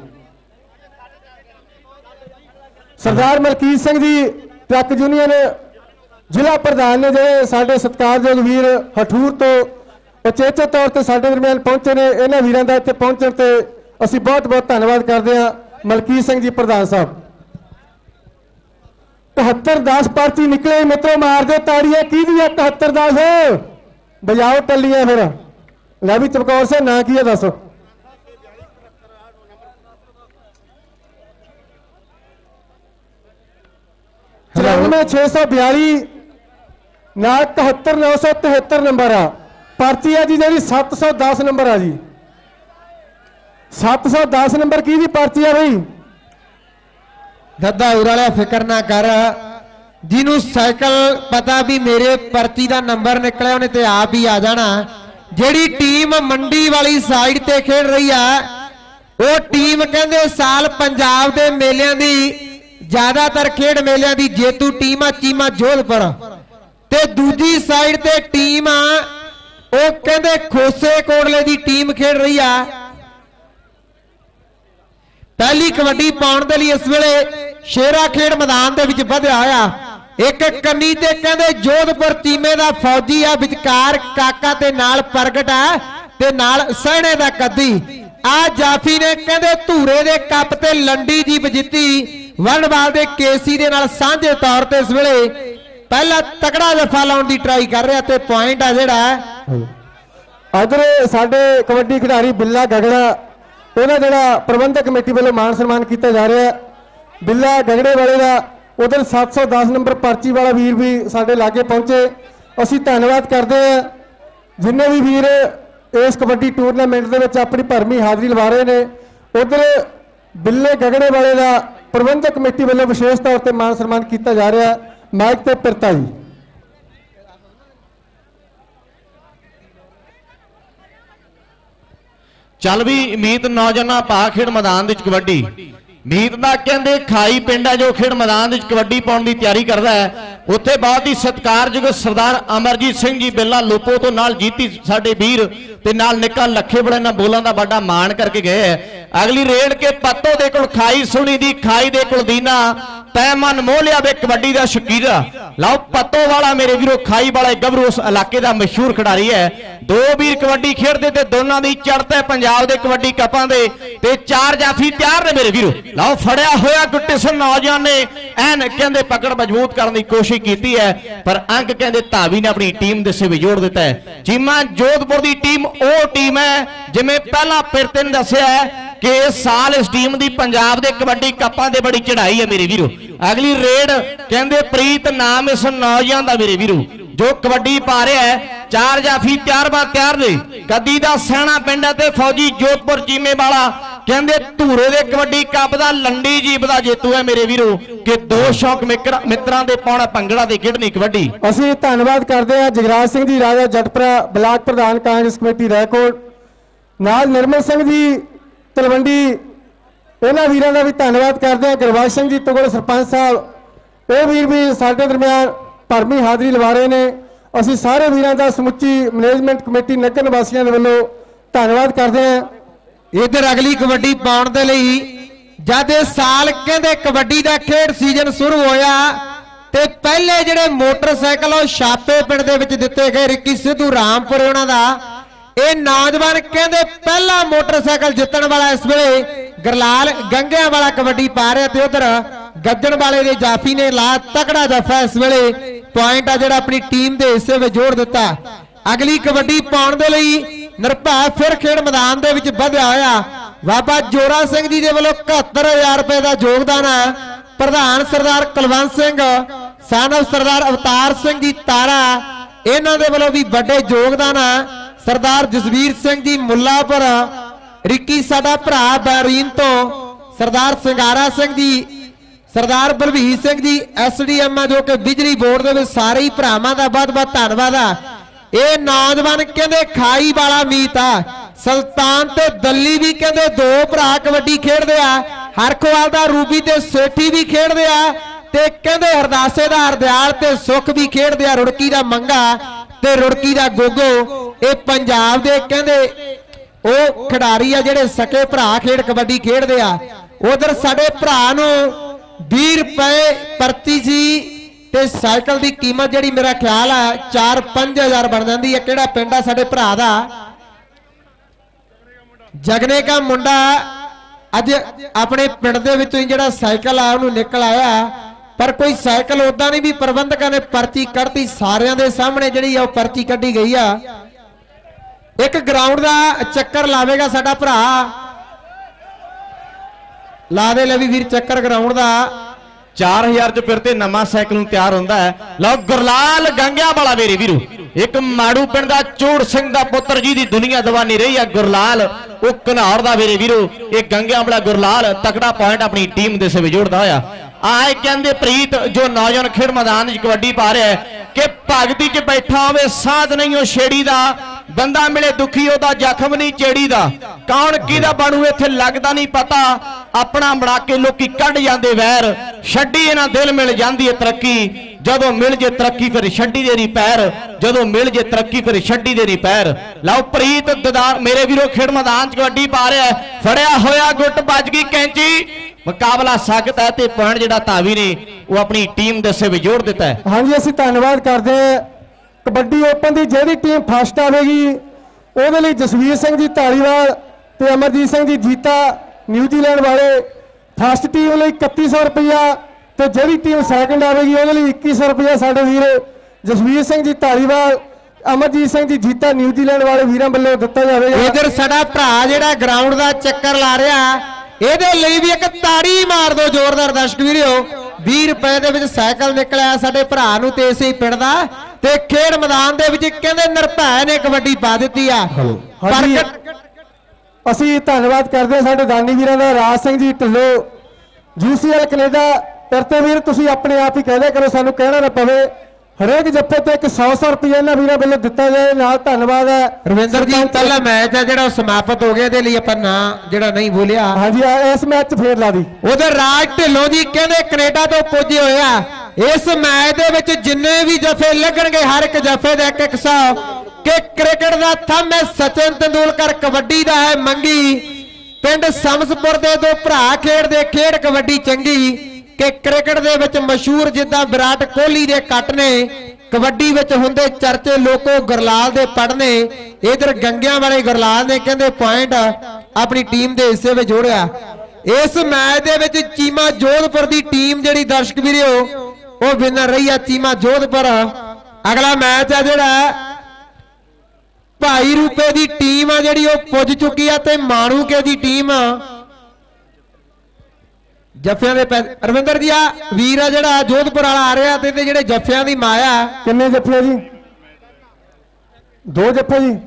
ਸਰਦਾਰ ਮਲਕੀਤ ਸਿੰਘ ਜੀ ਟਰੱਕ ਯੂਨੀਅਨ ਜ਼ਿਲ੍ਹਾ ਪ੍ਰਧਾਨ ਨੇ ਜਿਹੜੇ ਸਾਡੇ ਸਤਿਕਾਰਯੋਗ ਵੀਰ ਹਠੂਰ ਤੋਂ ਉਚੇਚੇ ਤੌਰ ਤੇ ਸਾਡੇ ਦਰਮਿਆਨ ਪਹੁੰਚੇ ਨੇ। ਇਹਨਾਂ ਵੀਰਾਂ ਦਾ ਇੱਥੇ ਪਹੁੰਚਣ ਤੇ ਅਸੀਂ ਬਹੁਤ ਬਹੁਤ ਧੰਨਵਾਦ ਕਰਦੇ ਹਾਂ। ਮਲਕੀਤ ਸਿੰਘ ਜੀ ਪ੍ਰਧਾਨ ਸਾਹਿਬ 71-10 ਪਰਚੀ ਨਿਕਲੇ ਮਿੱਤਰੋ ਮਾਰ ਦਿਓ ਤਾੜੀਆਂ। ਕਿਹਦੀ ਹੈ 71-10 ਵਜਾਓ ਟੱਲੀਆਂ ਫਿਰ। ਲੈ ਵੀ ਚਮਕੌਰ ਸਿੰਘ ਨਾਂ ਕੀ ਹੈ ਦੱਸੋ। ਚੁਰਾਨਵੇਂ 642 ਨਾਲ 71973 ਨੰਬਰ ਆ ਪਰਚੀ ਆ ਜੀ ਜਿਹੜੀ 710 ਨੰਬਰ ਆ ਜੀ। 710 ਨੰਬਰ ਕਿਹਦੀ ਪਰਚੀ ਆ ਬਈ। ਦੱਦਾ ਉਰਾਲਿਆ ਫਿਕਰ ਨਾ ਕਰ ਜਿਹਨੂੰ ਸਾਈਕਲ ਪਤਾ ਵੀ ਮੇਰੇ ਪਰਚੀ ਦਾ ਨੰਬਰ ਨਿਕਲਿਆ ਉਹਨੇ ਤੇ ਆਪ ਹੀ ਆ ਜਾਣਾ। ਜਿਹੜੀ ਟੀਮ ਮੰਡੀ ਵਾਲੀ ਸਾਈਡ ਤੇ ਖੇਡ ਰਹੀ ਆ ਉਹ ਟੀਮ ਕਹਿੰਦੇ ਸਾਲ ਪੰਜਾਬ ਦੇ ਮੇਲਿਆਂ ਦੀ ਜ਼ਿਆਦਾਤਰ ਖੇਡ ਮੇਲਿਆਂ ਦੀ ਜੇਤੂ ਟੀਮ ਆ ਚੀਮਾ ਜੋਧਪੁਰ ਤੇ ਦੂਜੀ ਸਾਈਡ ਤੇ ਟੀਮ ਆ ਉਹ ਕਹਿੰਦੇ ਖੋਸੇ ਕੋਟਲੇ ਦੀ ਟੀਮ ਖੇਡ ਰਹੀ ਆ। ਪਹਿਲੀ ਕਬੱਡੀ ਪਾਉਣ ਦੇ ਲਈ ਇਸ ਵੇਲੇ ਸ਼ੇਰਾ ਖੇਡ ਮੈਦਾਨ ਦੇ ਵਿੱਚ ਵਧਿਆ ਹੋਇਆ। ਇੱਕ ਕੰਨੀ ਤੇ ਕਹਿੰਦੇ ਜੋਧਪੁਰ ਚੀਮੇ ਦਾ ਫੌਜੀ ਆ ਵਿਚਕਾਰ ਕਾਕਾ ਤੇ ਨਾਲ ਪ੍ਰਗਟ ਆ ਤੇ ਨਾਲ ਸਹਿਣੇ ਦਾ ਕੱਦੀ ਆ ਜਾਫੀ ਨੇ ਕਹਿੰਦੇ ਧੂਰੇ ਦੇ ਕੱਪ ਤੇ ਲੰਡੀ ਜੀਪ ਜਿੱਤੀ ਵਰਨਵਾਲ ਦੇ ਕੇਸੀ ਦੇ ਨਾਲ ਸਾਂਝੇ ਤੌਰ ਤੇ ਇਸ ਵੇਲੇ ਪਹਿਲਾ ਤਕੜਾ ਜਫਾ ਲਾਉਣ ਦੀ ਟਰਾਈ ਕਰ ਰਿਹਾ ਤੇ ਪੁਆਇੰਟ ਆ ਜਿਹੜਾ ਇਧਰ ਸਾਡੇ ਕਬੱਡੀ ਖਿਡਾਰੀ ਬਿੱਲਾ ਗਗੜਾ ਉਹਦਾ ਜਿਹੜਾ ਪ੍ਰਬੰਧਕ ਕਮੇਟੀ ਵੱਲੋਂ ਮਾਨ ਸਨਮਾਨ ਕੀਤਾ ਜਾ ਰਿਹਾ ਬਿੱਲਾ ਗਗੜੇ ਵਾਲੇ ਦਾ। ਉਧਰ 710 ਨੰਬਰ ਪਰਚੀ ਵਾਲਾ ਵੀਰ ਵੀ ਸਾਡੇ ਲਾਗੇ ਪਹੁੰਚੇ। ਅਸੀਂ ਧੰਨਵਾਦ ਕਰਦੇ ਹਾਂ ਜਿੰਨੇ ਵੀ ਵੀਰ ਇਸ ਕਬੱਡੀ ਟੂਰਨਾਮੈਂਟ ਦੇ ਵਿੱਚ ਆਪਣੀ ਭਰਮੀ ਹਾਜ਼ਰੀ ਲਵਾ ਰਹੇ ਨੇ। ਉਧਰ ਬਿੱਲੇ ਗਗੜੇ ਵਾਲੇ ਦਾ ਪ੍ਰਬੰਧਕ ਕਮੇਟੀ ਵੱਲੋਂ ਵਿਸ਼ੇਸ਼ ਤੌਰ ਤੇ ਮਾਨ ਸਨਮਾਨ ਕੀਤਾ ਜਾ ਰਿਹਾ। ਮਾਈਕ ਤੇ ਪਿਰਤਾ ਜੀ। ਚੱਲ ਵੀ ਮੀਤ ਨੌਜਵਾਨਾਂ ਪਾ ਖੇਡ ਮੈਦਾਨ ਵਿੱਚ ਕਬੱਡੀ। ਮੀਤ ਦਾ ਕਹਿੰਦੇ ਖਾਈ ਪਿੰਡ ਹੈ ਜੋ ਖੇਡ ਮੈਦਾਨ ਵਿੱਚ ਕਬੱਡੀ ਪਾਉਣ ਦੀ ਤਿਆਰੀ ਕਰਦਾ ਹੈ। ਉੱਥੇ ਬਹੁਤ ਹੀ ਸਤਿਕਾਰਯੋਗ ਸਰਦਾਰ ਅਮਰਜੀਤ ਸਿੰਘ ਜੀ ਬੇਲਾ ਲੋਪੋ ਤੋਂ ਨਾਲ ਜੀਤੀ ਸਾਡੇ ਵੀਰ ਤੇ ਨਾਲ ਨਿੱਕਾ ਲੱਖੇ ਬੜੇ ਨਾਲ ਬੋਲਾਂ ਦਾ ਵੱਡਾ ਮਾਣ ਕਰਕੇ ਗਏ ਹੈ। ਅਗਲੀ ਰੇਡ ਕੇ ਪੱਤੋ ਦੇ ਕੋਲ ਖਾਈ ਸੁਣੀ ਦੀ ਖਾਈ ਦੇ ਕੋਲ ਦੀਨਾ ਤੈ ਮਨ ਮੋਹ ਲਿਆ ਵੇ ਕਬੱਡੀ ਦਾ ਸ਼ਕੀਰਾ। ਲਓ ਪੱਤੋ ਵਾਲਾ ਮੇਰੇ ਵੀਰੋ ਖਾਈ ਵਾਲਾ ਗੱਭਰੂ ਉਸ ਇਲਾਕੇ ਦਾ ਮਸ਼ਹੂਰ ਖਿਡਾਰੀ ਹੈ। ਦੋ ਵੀਰ ਕਬੱਡੀ ਖੇਡਦੇ ਤੇ ਦੋਨਾਂ ਦੀ ਚੜ੍ਹਤ ਹੈ ਪੰਜਾਬ ਦੇ ਕਬੱਡੀ ਕੱਪਾਂ ਦੇ ਤੇ ਚਾਰ ਜਾਫੀ ਤਿਆਰ ਨੇ ਮੇਰੇ ਵੀਰੋ। ਲਓ ਫੜਿਆ ਹੋਇਆ ਗੁੱਟੇਸਨ ਨੌਜਵਾਨ ਨੇ ਐਨ ਕਹਿੰਦੇ ਪਕੜ ਮਜ਼ਬੂਤ ਕਰਨ ਦੀ ਕੋਸ਼ਿਸ਼ ਕੀਤੀ ਹੈ ਪਰ ਅੰਕ ਕਹਿੰਦੇ ਧਾਵੀ ਨੇ ਆਪਣੀ ਟੀਮ ਦੇ ਸਿਵੇ ਜੋੜ ਦਿੱਤਾ ਹੈ। ਚੀਮਾ ਜੋਧਪੁਰ ਦੀ ਟੀਮ ਉਹ ਟੀਮ ਹੈ ਜਿਵੇਂ ਪਹਿਲਾਂ ਪਿਰਤੇ ਨੇ ਦੱਸਿਆ ਹੈ ਕਿ ਇਸ ਸਾਲ ਇਸ ਟੀਮ ਦੀ ਪੰਜਾਬ ਦੇ ਕਬੱਡੀ ਕੱਪਾਂ ਦੇ ਬੜੀ ਚੜ੍ਹਾਈ ਹੈ ਮੇਰੇ ਵੀਰੋ। ਅਗਲੀ ਰੇਡ ਕਹਿੰਦੇ ਪ੍ਰੀਤ ਨਾਮ ਇਸ ਨੌਜਵਾਨ ਦਾ ਮੇਰੇ ਵੀਰੋ ਜੋ ਕਬੱਡੀ ਪਾ ਰਿਹਾ ਹੈ। ਚਾਰ ਜਾਫੀ ਤਿਆਰ ਨੇ ਕੱਦੀ ਦਾ ਸਹਿਣਾ ਪਿੰਡ ਤੇ ਫੌਜੀ ਜੋਧਪੁਰ ਚੀਮੇ ਵਾਲਾ ਕਹਿੰਦੇ ਧੂਰੇ ਦੇ ਕਬੱਡੀ ਕੱਪ ਦਾ ਲੰਡੀ ਜੀਪ ਦਾ ਜੇਤੂ ਹੈ ਮੇਰੇ ਵੀਰੋ ਕਿ ਦੋ ਸ਼ੌਕ ਮਿੱਤਰਾਂ ਦੇ ਪਾਉਣਾ ਭੰਗੜਾ ਦੇ ਖੇਡਣੀ ਕਬੱਡੀ। ਅਸੀਂ ਧੰਨਵਾਦ ਕਰਦੇ ਹਾਂ ਜਗਰਾਜ ਸਿੰਘ ਜੀ ਰਾਜਾ ਜੱਟਪੁਰਾ ਬਲਾਕ ਪ੍ਰਧਾਨ ਕਾਂਗਰਸ ਕਮੇਟੀ ਰਾਏਕੋਟ ਨਾਲ ਨਿਰਮਲ ਸਿੰਘ ਜੀ ਤਲਵੰਡੀ ਇਹਨਾਂ ਵੀਰਾਂ ਦਾ ਵੀ ਧੰਨਵਾਦ ਕਰਦੇ ਹਾਂ। ਗੁਰਬਖਸ਼ ਸਿੰਘ ਜੀ ਤੁਗਲ ਸਰਪੰਚ ਸਾਹਿਬ ਇਹ ਵੀਰ ਵੀ ਸਾਡੇ ਦਰਮਿਆਨ ਭਰਮੀ ਹਾਜ਼ਰੀ ਲਵਾ ਰਹੇ ਨੇ। ਅਸੀਂ ਸਾਰੇ ਵੀਰਾਂ ਦਾ ਸਮੁੱਚੀ ਮੈਨੇਜਮੈਂਟ ਕਮੇਟੀ ਨਗਰ ਨਿਵਾਸੀਆਂ ਦੇ ਵੱਲੋਂ ਧੰਨਵਾਦ ਕਰਦੇ ਹਾਂ। ਇਧਰ ਅਗਲੀ ਕਬੱਡੀ ਪਾਉਣ ਦੇ ਲਈ ਜਦ ਇਹ ਸਾਲ ਕਹਿੰਦੇ ਕਬੱਡੀ ਦਾ ਖੇਡ ਸੀਜ਼ਨ ਸ਼ੁਰੂ ਹੋਇਆ ਤੇ ਪਹਿਲੇ ਜਿਹੜੇ ਮੋਟਰਸਾਈਕਲ ਉਹ ਛਾਪੇ ਪਿੰਡ ਦੇ ਵਿੱਚ ਦਿੱਤੇ ਗਏ ਰਿੱਕੀ ਸਿੱਧੂ ਰਾਮਪੁਰ ਉਹਨਾਂ ਦਾ ਇਹ ਨੌਜਵਾਨ ਕਹਿੰਦੇ ਪਹਿਲਾ ਮੋਟਰਸਾਈਕਲ ਜਿੱਤਣ ਵਾਲਾ ਇਸ ਵੇਲੇ ਗਰਲਾਲ ਗੰਗਿਆਂ ਵਾਲਾ ਕਬੱਡੀ ਪਾ ਰਿਹਾ ਤੇ ਉਧਰ ਗੱਜਣ ਵਾਲੇ ਦੇ ਜਾਫੀ ਨੇ ਲਾ ਤਕੜਾ ਜਫਾ ਇਸ ਵੇਲੇ ਪੁਆਇੰਟ ਆ ਜਿਹੜਾ ਆਪਣੀ ਟੀਮ ਦੇ ਹਿੱਸੇ ਵਿੱਚ ਜੋੜ ਦਿੱਤਾ। ਅਗਲੀ ਕਬੱਡੀ ਪਾਉਣ ਦੇ ਲਈ ਨਿਰਭੈ ਫਿਰ ਖੇਡ ਮੈਦਾਨ ਦੇ ਵਿੱਚ ਵਧਿਆ ਹੋਇਆ ਬਾਬਾ ਜੋਰਾ ਸਿੰਘ ਜੀ ਦੇ ਵੱਲੋਂ 71000 ਰੁਪਏ ਦਾ ਯੋਗਦਾਨ ਹੈ। ਪ੍ਰਧਾਨ ਸਰਦਾਰ ਕੁਲਵੰਤ ਸਿੰਘ ਸਾਨਵ ਸਰਦਾਰ ਅਵਤਾਰ ਸਿੰਘ ਜੀ ਤਾਰਾ ਇਹਨਾਂ ਦੇ ਵੱਲੋਂ ਵੀ ਵੱਡੇ ਯੋਗਦਾਨ ਹੈ। ਸਰਦਾਰ ਜਸਵੀਰ ਸਿੰਘ ਜੀ ਮੁੱਲਾਪੁਰ ਰਿੱਕੀ ਸਾਡਾ ਭਰਾ ਬੈਰੀਨ ਤੋਂ ਸਰਦਾਰ ਸਿੰਗਾਰਾ ਸਿੰਘ ਜੀ, ਸਰਦਾਰ ਬਲਵੀਰ ਸਿੰਘ ਜੀ ਐਸਡੀਐਮ ਆ ਜੋ ਕਿ ਬਿਜਲੀ ਬੋਰਡ ਦੇ ਵਿੱਚ ਸਾਰੇ ਹੀ ਭਰਾਵਾਂ ਦਾ ਬਹੁਤ ਬਹੁਤ ਧੰਨਵਾਦ ਆ। ਇਹ ਨੌਜਵਾਨ ਕਹਿੰਦੇ ਖਾਈ ਵਾਲਾ ਮੀਤ ਆ। ਸੁਲਤਾਨ ਤੇ ਦੱਲੀ ਵੀ ਕਹਿੰਦੇ ਦੋ ਭਰਾ ਕਬੱਡੀ ਖੇਡਦੇ ਆ। ਹਰਖਵਾਲ ਦਾ ਰੂਬੀ ਤੇ ਸੇਠੀ ਵੀ ਖੇਡਦੇ ਆ ਤੇ ਕਹਿੰਦੇ ਹਰਦਾਸੇ ਦਾ ਹਰਦਿਆਲ ਤੇ ਸੁਖ ਵੀ ਖੇਡਦੇ ਆ। ਰੁੜਕੀ ਦਾ ਮੰਗਾ ਤੇ ਰੁੜਕੀ ਦਾ ਗੋਗੋ ਇਹ ਪੰਜਾਬ ਦੇ ਕਹਿੰਦੇ ਉਹ ਖਿਡਾਰੀ ਆ ਜਿਹੜੇ ਸਕੇ ਭਰਾ ਖੇਡ ਕਬੱਡੀ ਖੇਡਦੇ ਆ। ਉਧਰ ਸਾਡੇ ਭਰਾ ਨੂੰ 20 ਰੁਪਏ ਪਰਚੀ ਸੀ ਤੇ ਸਾਈਕਲ ਦੀ ਕੀਮਤ ਜਿਹੜੀ ਮੇਰਾ ਖਿਆਲ ਆ 4-5000 ਬਣ ਜਾਂਦੀ ਹੈ। ਕਿਹੜਾ ਪਿੰਡ ਆ ਸਾਡੇ ਭਰਾ ਦਾ? ਜਗਨੇ ਕਾ ਮੁੰਡਾ ਅੱਜ ਆਪਣੇ ਪਿੰਡ ਦੇ ਵਿੱਚੋਂ ਜਿਹੜਾ ਸਾਈਕਲ ਆ ਉਹਨੂੰ ਨਿਕਲ ਆਇਆ, ਪਰ ਕੋਈ ਸਾਈਕਲ ਉਦਾਂ ਨਹੀਂ ਵੀ ਪ੍ਰਬੰਧਕਾਂ ਨੇ ਪਰਚੀ ਕੱਢਤੀ, ਸਾਰਿਆਂ ਦੇ ਸਾਹਮਣੇ ਜਿਹੜੀ ਆ ਉਹ ਪਰਚੀ ਕੱਢੀ ਗਈ ਆ। ਇੱਕ ਗਰਾਊਂਡ ਦਾ ਚੱਕਰ ਲਾਵੇਗਾ ਸਾਡਾ ਭਰਾ, ਲਾ ਦੇ ਲਵੀ ਵੀਰ ਚੱਕਰ ਗਰਾਊਂਡ ਦਾ। 4000 ਚ ਫਿਰ ਤੇ ਨਵਾਂ ਸਾਈਕਲ ਨੂੰ ਤਿਆਰ ਹੁੰਦਾ ਹੈ। ਲਓ ਗੁਰਲਾਲ ਗੰਗਿਆਂ ਵਾਲਾ ਮੇਰੇ ਵੀਰੋ, ਇੱਕ ਮਾੜੂ ਪਿੰਡ ਦਾ ਚੂੜ ਸਿੰਘ ਦਾ ਪੁੱਤਰ ਜੀ ਦੀ ਦੁਨੀਆ ਦੀਵਾਨੀ ਰਹੀ ਆ ਗੁਰਲਾਲ, ਉਹ ਘਨੌਰ ਦਾ ਮੇਰੇ ਵੀਰੋ। ਇਹ ਗੰਗਿਆਂ ਵਾਲਾ ਗੁਰਲਾਲ ਤਕੜਾ ਪੁਆਇੰਟ ਆਪਣੀ ਟੀਮ ਦੇ ਸਿਰ ਜੋੜਦਾ ਹੋਇਆ। ਆਏ ਕਹਿੰਦੇ ਪ੍ਰੀਤ ਜੋ ਨੌਜਵਾਨ ਖੇਡ ਮੈਦਾਨ 'ਚ ਕਬੱਡੀ ਪਾ ਰਿਹਾ ਹੈ ਕਿ ਭਗਤੀ 'ਚ ਬੈਠਾ ਹੋਵੇ ਸਾਧ ਨਹੀਂ ਉਹ ਛੇੜੀ ਦਾ, ਬੰਦਾ ਮਿਲੇ ਦੁਖੀ ਉਹਦਾ ਜ਼ਖਮ ਨਹੀਂ ਚੇੜੀ ਦਾ। ਕੌਣ ਕਿਹਦਾ ਬਣੂ ਇੱਥੇ ਲੱਗਦਾ ਨਹੀਂ ਪਤਾ, ਆਪਣਾ ਬਣਾ ਕੇ ਲੋਕੀ ਕੱਢ ਜਾਂਦੇ ਵੈਰ, ਛੱਡੀ ਇਹਨਾਂ ਦਿਲ ਮਿਲ ਜਾਂਦੀ ਹੈ ਤਰੱਕੀ। ਜਦੋਂ ਮਿਲ ਜੇ ਤਰੱਕੀ ਫਿਰ ਛੱਡੀ ਦੇ ਨਹੀਂ ਪੈਰ, ਜਦੋਂ ਮਿਲ ਜੇ ਤਰੱਕੀ ਫਿਰ ਛੱਡੀ ਦੇ ਨਹੀਂ ਪੈਰ। ਲਓ ਪ੍ਰੀਤ ਦਦਾਰ ਮੇਰੇ ਵੀਰੋ ਖੇਡ ਮੈਦਾਨ 'ਚ ਕਬੱਡੀ ਪਾ ਰਿਹਾ ਹੈ, ਫੜਿਆ ਹੋਇਆ ਗੁੱਟ ਵੱਜ ਗਈ ਕੈਂਚੀ, ਮੁਕਾਬਲਾ ਸਖਤ ਹੈ ਤੇ ਪੁਆਇੰਟ ਜਿਹੜਾ ਧਾਵੀ ਨੇ ਉਹ ਆਪਣੀ ਟੀਮ ਦੇ ਸਿਰ ਜੋੜ ਦਿੱਤਾ ਹੈ। ਹਾਂਜੀ ਅਸੀਂ ਧੰਨਵਾਦ ਕਰਦੇ ਹਾਂ। ਕਬੱਡੀ ਓਪਨ ਦੀ ਜਿਹੜੀ ਟੀਮ ਫਸਟ ਆਵੇਗੀ ਉਹਦੇ ਲਈ ਜਸਵੀਰ ਸਿੰਘ ਜੀ ਧਾਲੀਵਾਲ ਤੇ ਅਮਰਜੀਤ ਸਿੰਘ ਜੀ ਜੀਤਾ ਨਿਊਜ਼ੀਲੈਂਡ ਵਾਲੇ, ਫਸਟ ਟੀਮ ਲਈ 3100 ਰੁਪਇਆ ਤੇ ਜਿਹੜੀ ਟੀਮ ਸੈਕੰਡ ਆਵੇਗੀ ਉਹਦੇ ਲਈ 2100 ਰੁਪਇਆ ਸਾਡੇ ਵੀਰ ਜਸਵੀਰ ਸਿੰਘ ਜੀ ਧਾਲੀਵਾਲ ਅਮਰਜੀਤ ਸਿੰਘ ਜੀ ਜੀਤਾ ਨਿਊਜ਼ੀਲੈਂਡ ਵਾਲੇ ਵੀਰਾਂ ਵੱਲੋਂ ਦਿੱਤਾ ਜਾਵੇਗਾ। ਇਧਰ ਸਾਡਾ ਭਰਾ ਜਿਹੜਾ ਗਰਾਊਂਡ ਦਾ ਚੱਕਰ ਲਾ ਰਿਹਾ, ਇਹਦੇ ਲਈ ਵੀ ਇੱਕ ਤਾੜੀ ਮਾਰ ਦਿਓ ਜ਼ੋਰਦਾਰ ਦਰਸ਼ਕ ਵੀਰੋ। 20 ਰੁਪਏ ਦੇ ਵਿੱਚ ਸਾਈਕਲ ਨਿਕਲਿਆ ਸਾਡੇ ਭਰਾ ਨੂੰ ਤੇ ਇਸੇ ਪਿੰਡ ਦਾ, ਤੇ ਖੇਡ ਮੈਦਾਨ ਦੇ ਵਿੱਚ ਕਹਿੰਦੇ ਨਿਰਭੈ ਨੇ ਕਬੱਡੀ ਪਾ ਦਿੱਤੀ ਆ। ਅਸੀਂ ਧੰਨਵਾਦ ਕਰਦੇ ਹਾਂ ਸਾਡੇ ਦਾਨੀ ਵੀਰਾਂ ਦਾ, ਰਾਜ ਸਿੰਘ ਜੀ ਢਿੱਲੋਂ ਜੀਸੀਐਲ ਕੈਨੇਡਾ। ਕਰਤੇ ਵੀਰ ਤੁਸੀਂ ਆਪਣੇ ਆਪ ਹੀ ਕਹਿ ਕਰੋ, ਸਾਨੂੰ ਕਹਿਣਾ ਨਾ ਪਵੇ। ਹਰੇਕ ਜੱਫੇ ਤੇ ਇੱਕ 100 ਰੁਪਏ ਇਹਨਾਂ ਵੀਰਾਂ ਵੱਲੋਂ ਦਿੱਤਾ ਜਾਏ। ਨਾਲ ਧੰਨਵਾਦ ਹੈ ਰਵਿੰਦਰ ਜੀ, ਪਹਿਲਾ ਮੈਚ ਹੈ ਜਿਹੜਾ ਸਮਾਪਤ ਹੋ ਗਿਆ, ਇਹਦੇ ਲਈ ਆਪਾਂ ਨਾਂ ਜਿਹੜਾ ਨਹੀਂ ਬੋਲਿਆ। ਹਾਂਜੀ ਇਸ ਮੈਚ 'ਚ ਫੇਰ ਲਾ ਦੀ। ਉਧਰ ਰਾਜ ਢਿੱਲੋਂ ਜੀ ਕਹਿੰਦੇ ਕੈਨੇਡਾ ਤੋਂ ਪੁੱਜੇ ਹੋਏ ਆ। ਇਸ ਮੈਚ ਦੇ ਵਿੱਚ ਜਿੰਨੇ ਵੀ ਜੱਫੇ ਲੱਗਣਗੇ ਹਰ ਇੱਕ ਜੱਫੇ ਦਾ 100 ਕਿ ਕ੍ਰਿਕਟ ਦਾ ਥੰਮ ਹੈ ਸਚਿਨ ਤੰਦੂਲਕਰ, ਕਬੱਡੀ ਦਾ ਹੈ ਮੰਗੀ। ਪਿੰਡ ਸਮਸਪੁਰ ਦੇ ਦੋ ਭਰਾ ਖੇਡਦੇ ਖੇਡ ਕਬੱਡੀ ਚੰਗੀ ਕਿ ਕ੍ਰਿਕਟ ਦੇ ਵਿੱਚ ਮਸ਼ਹੂਰ ਜਿੱਦਾਂ ਵਿਰਾਟ ਕੋਹਲੀ ਦੇ ਕੱਟ ਨੇ, ਕਬੱਡੀ ਵਿੱਚ ਹੁੰਦੇ ਚਰਚੇ ਲੋਕੋ ਗੁਰਲਾਲ ਦੇ ਪੜਨੇ। ਇਧਰ ਗੰਗਿਆਂ ਵਾਲੇ ਗੁਰਲਾਲ ਨੇ ਕਹਿੰਦੇ ਪੁਆਇੰਟ ਆਪਣੀ ਟੀਮ ਦੇ ਹਿੱਸੇ ਵਿੱਚ ਜੋੜਿਆ। ਇਸ ਮੈਚ ਦੇ ਵਿੱਚ ਚੀਮਾ ਜੋਧਪੁਰ ਦੀ ਟੀਮ ਜਿਹੜੀ ਦਰਸ਼ਕ ਵੀਰੋ ਉਹ ਵਿਨਰ ਰਹੀ ਆ, ਚੀਮਾ ਜੋਧਪੁਰ। ਅਗਲਾ ਮੈਚ ਆ ਜਿਹੜਾ ਭਾਈ ਰੂਪੇ ਦੀ ਟੀਮ ਆ ਜਿਹੜੀ ਉਹ ਪੁੱਜ ਚੁੱਕੀ ਆ ਤੇ ਮਾਣੂਕੇ ਦੀ ਟੀਮ ਜੱਫਿਆਂ ਦੇ ਰਵਿੰਦਰ ਜੀ ਆ ਵੀਰ ਆ ਜਿਹੜਾ ਜੋਧਪੁਰ ਵਾਲਾ ਆ ਰਿਹਾ ਤੇ ਜਿਹੜੇ ਜੱਫਿਆਂ ਦੀ ਮਾਇਆ। ਕਿੰਨੇ ਜੱਫੇ ਜੀ? 2 ਜੱਫੇ ਜੀ।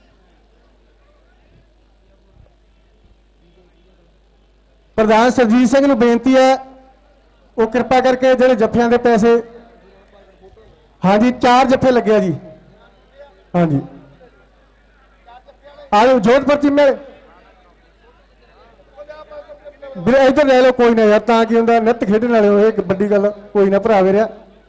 ਪ੍ਰਧਾਨ ਸਰਜੀਤ ਸਿੰਘ ਨੂੰ ਬੇਨਤੀ ਹੈ ਉਹ ਕਿਰਪਾ ਕਰਕੇ ਜਿਹੜੇ ਜੱਫਿਆਂ ਦੇ ਪੈਸੇ, ਹਾਂਜੀ 4 ਜੱਫੇ ਲੱਗਿਆ ਜੀ। ਹਾਂਜੀ ਆਜੋ ਜੋਧਪੁਰ ਟੀਮ ਮੇਰੇ ਵੀਰੇ ਇੱਧਰ ਲੈ ਲਓ, ਕੋਈ ਨਾ ਯਾਰ ਤਾਂ ਕੀ ਹੁੰਦਾ, ਨਿੱਤ ਖੇਡਣ ਵਾਲੇ ਹੋ, ਇਹ ਵੱਡੀ ਗੱਲ ਕੋਈ ਨਾ ਭਰਾ ਵੀਰਿਆ।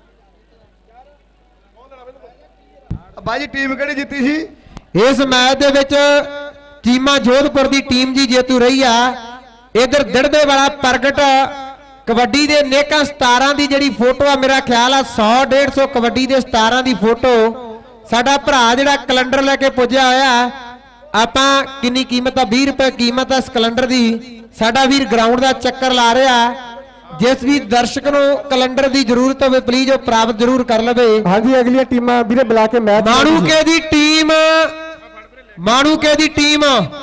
ਬਾਜੀ ਟੀਮ ਕਿਹੜੀ ਜਿੱਤੀ ਸੀ ਇਸ ਮੈਚ ਦੇ ਵਿੱਚ? ਚੀਮਾ ਜੋਧਪੁਰ ਦੀ ਟੀਮ ਜੀ ਜੇਤੂ ਰਹੀ ਆ। ਇਧਰ ਦਿੜਦੇ ਵਾਲਾ ਪ੍ਰਗਟ ਕਬੱਡੀ ਦੇ ਨੇਕਾਂ ਸਟਾਰਾਂ ਦੀ ਜਿਹੜੀ ਫੋਟੋ ਆ, ਮੇਰਾ ਖਿਆਲ ਆ 100-150 ਕਬੱਡੀ ਦੇ ਸਟਾਰਾਂ ਦੀ ਫੋਟੋ ਸਾਡਾ ਭਰਾ ਜਿਹੜਾ ਕੈਲੰਡਰ ਲੈ ਕੇ ਪੁੱਜਿਆ ਹੋਇਆ। ਆਪਾਂ ਕਿੰਨੀ ਕੀਮਤ ਆ? 20 ਰੁਪਏ ਕੀਮਤ ਆ ਇਸ ਕੈਲੰਡਰ ਦੀ। ਸਾਡਾ ਵੀਰ ਗਰਾਊਂਡ ਦਾ ਚੱਕਰ ਲਾ ਰਿਹਾ, ਜਿਸ ਵੀ ਦਰਸ਼ਕ ਨੂੰ ਕੈਲੰਡਰ ਦੀ ਜ਼ਰੂਰਤ ਹੋਵੇ ਪਲੀਜ਼ ਉਹ ਪ੍ਰਾਪਤ ਜ਼ਰੂਰ ਕਰ ਲਵੇ। ਹਾਂਜੀ ਅਗਲੀਆਂ ਟੀਮਾਂ ਵੀਰੇ ਬੁਲਾ ਕੇ ਮੈਚ। ਮਾਣੂਕੇ ਦੀ ਟੀਮ, ਮਾਣੂਕੇ ਦੀ ਟੀਮ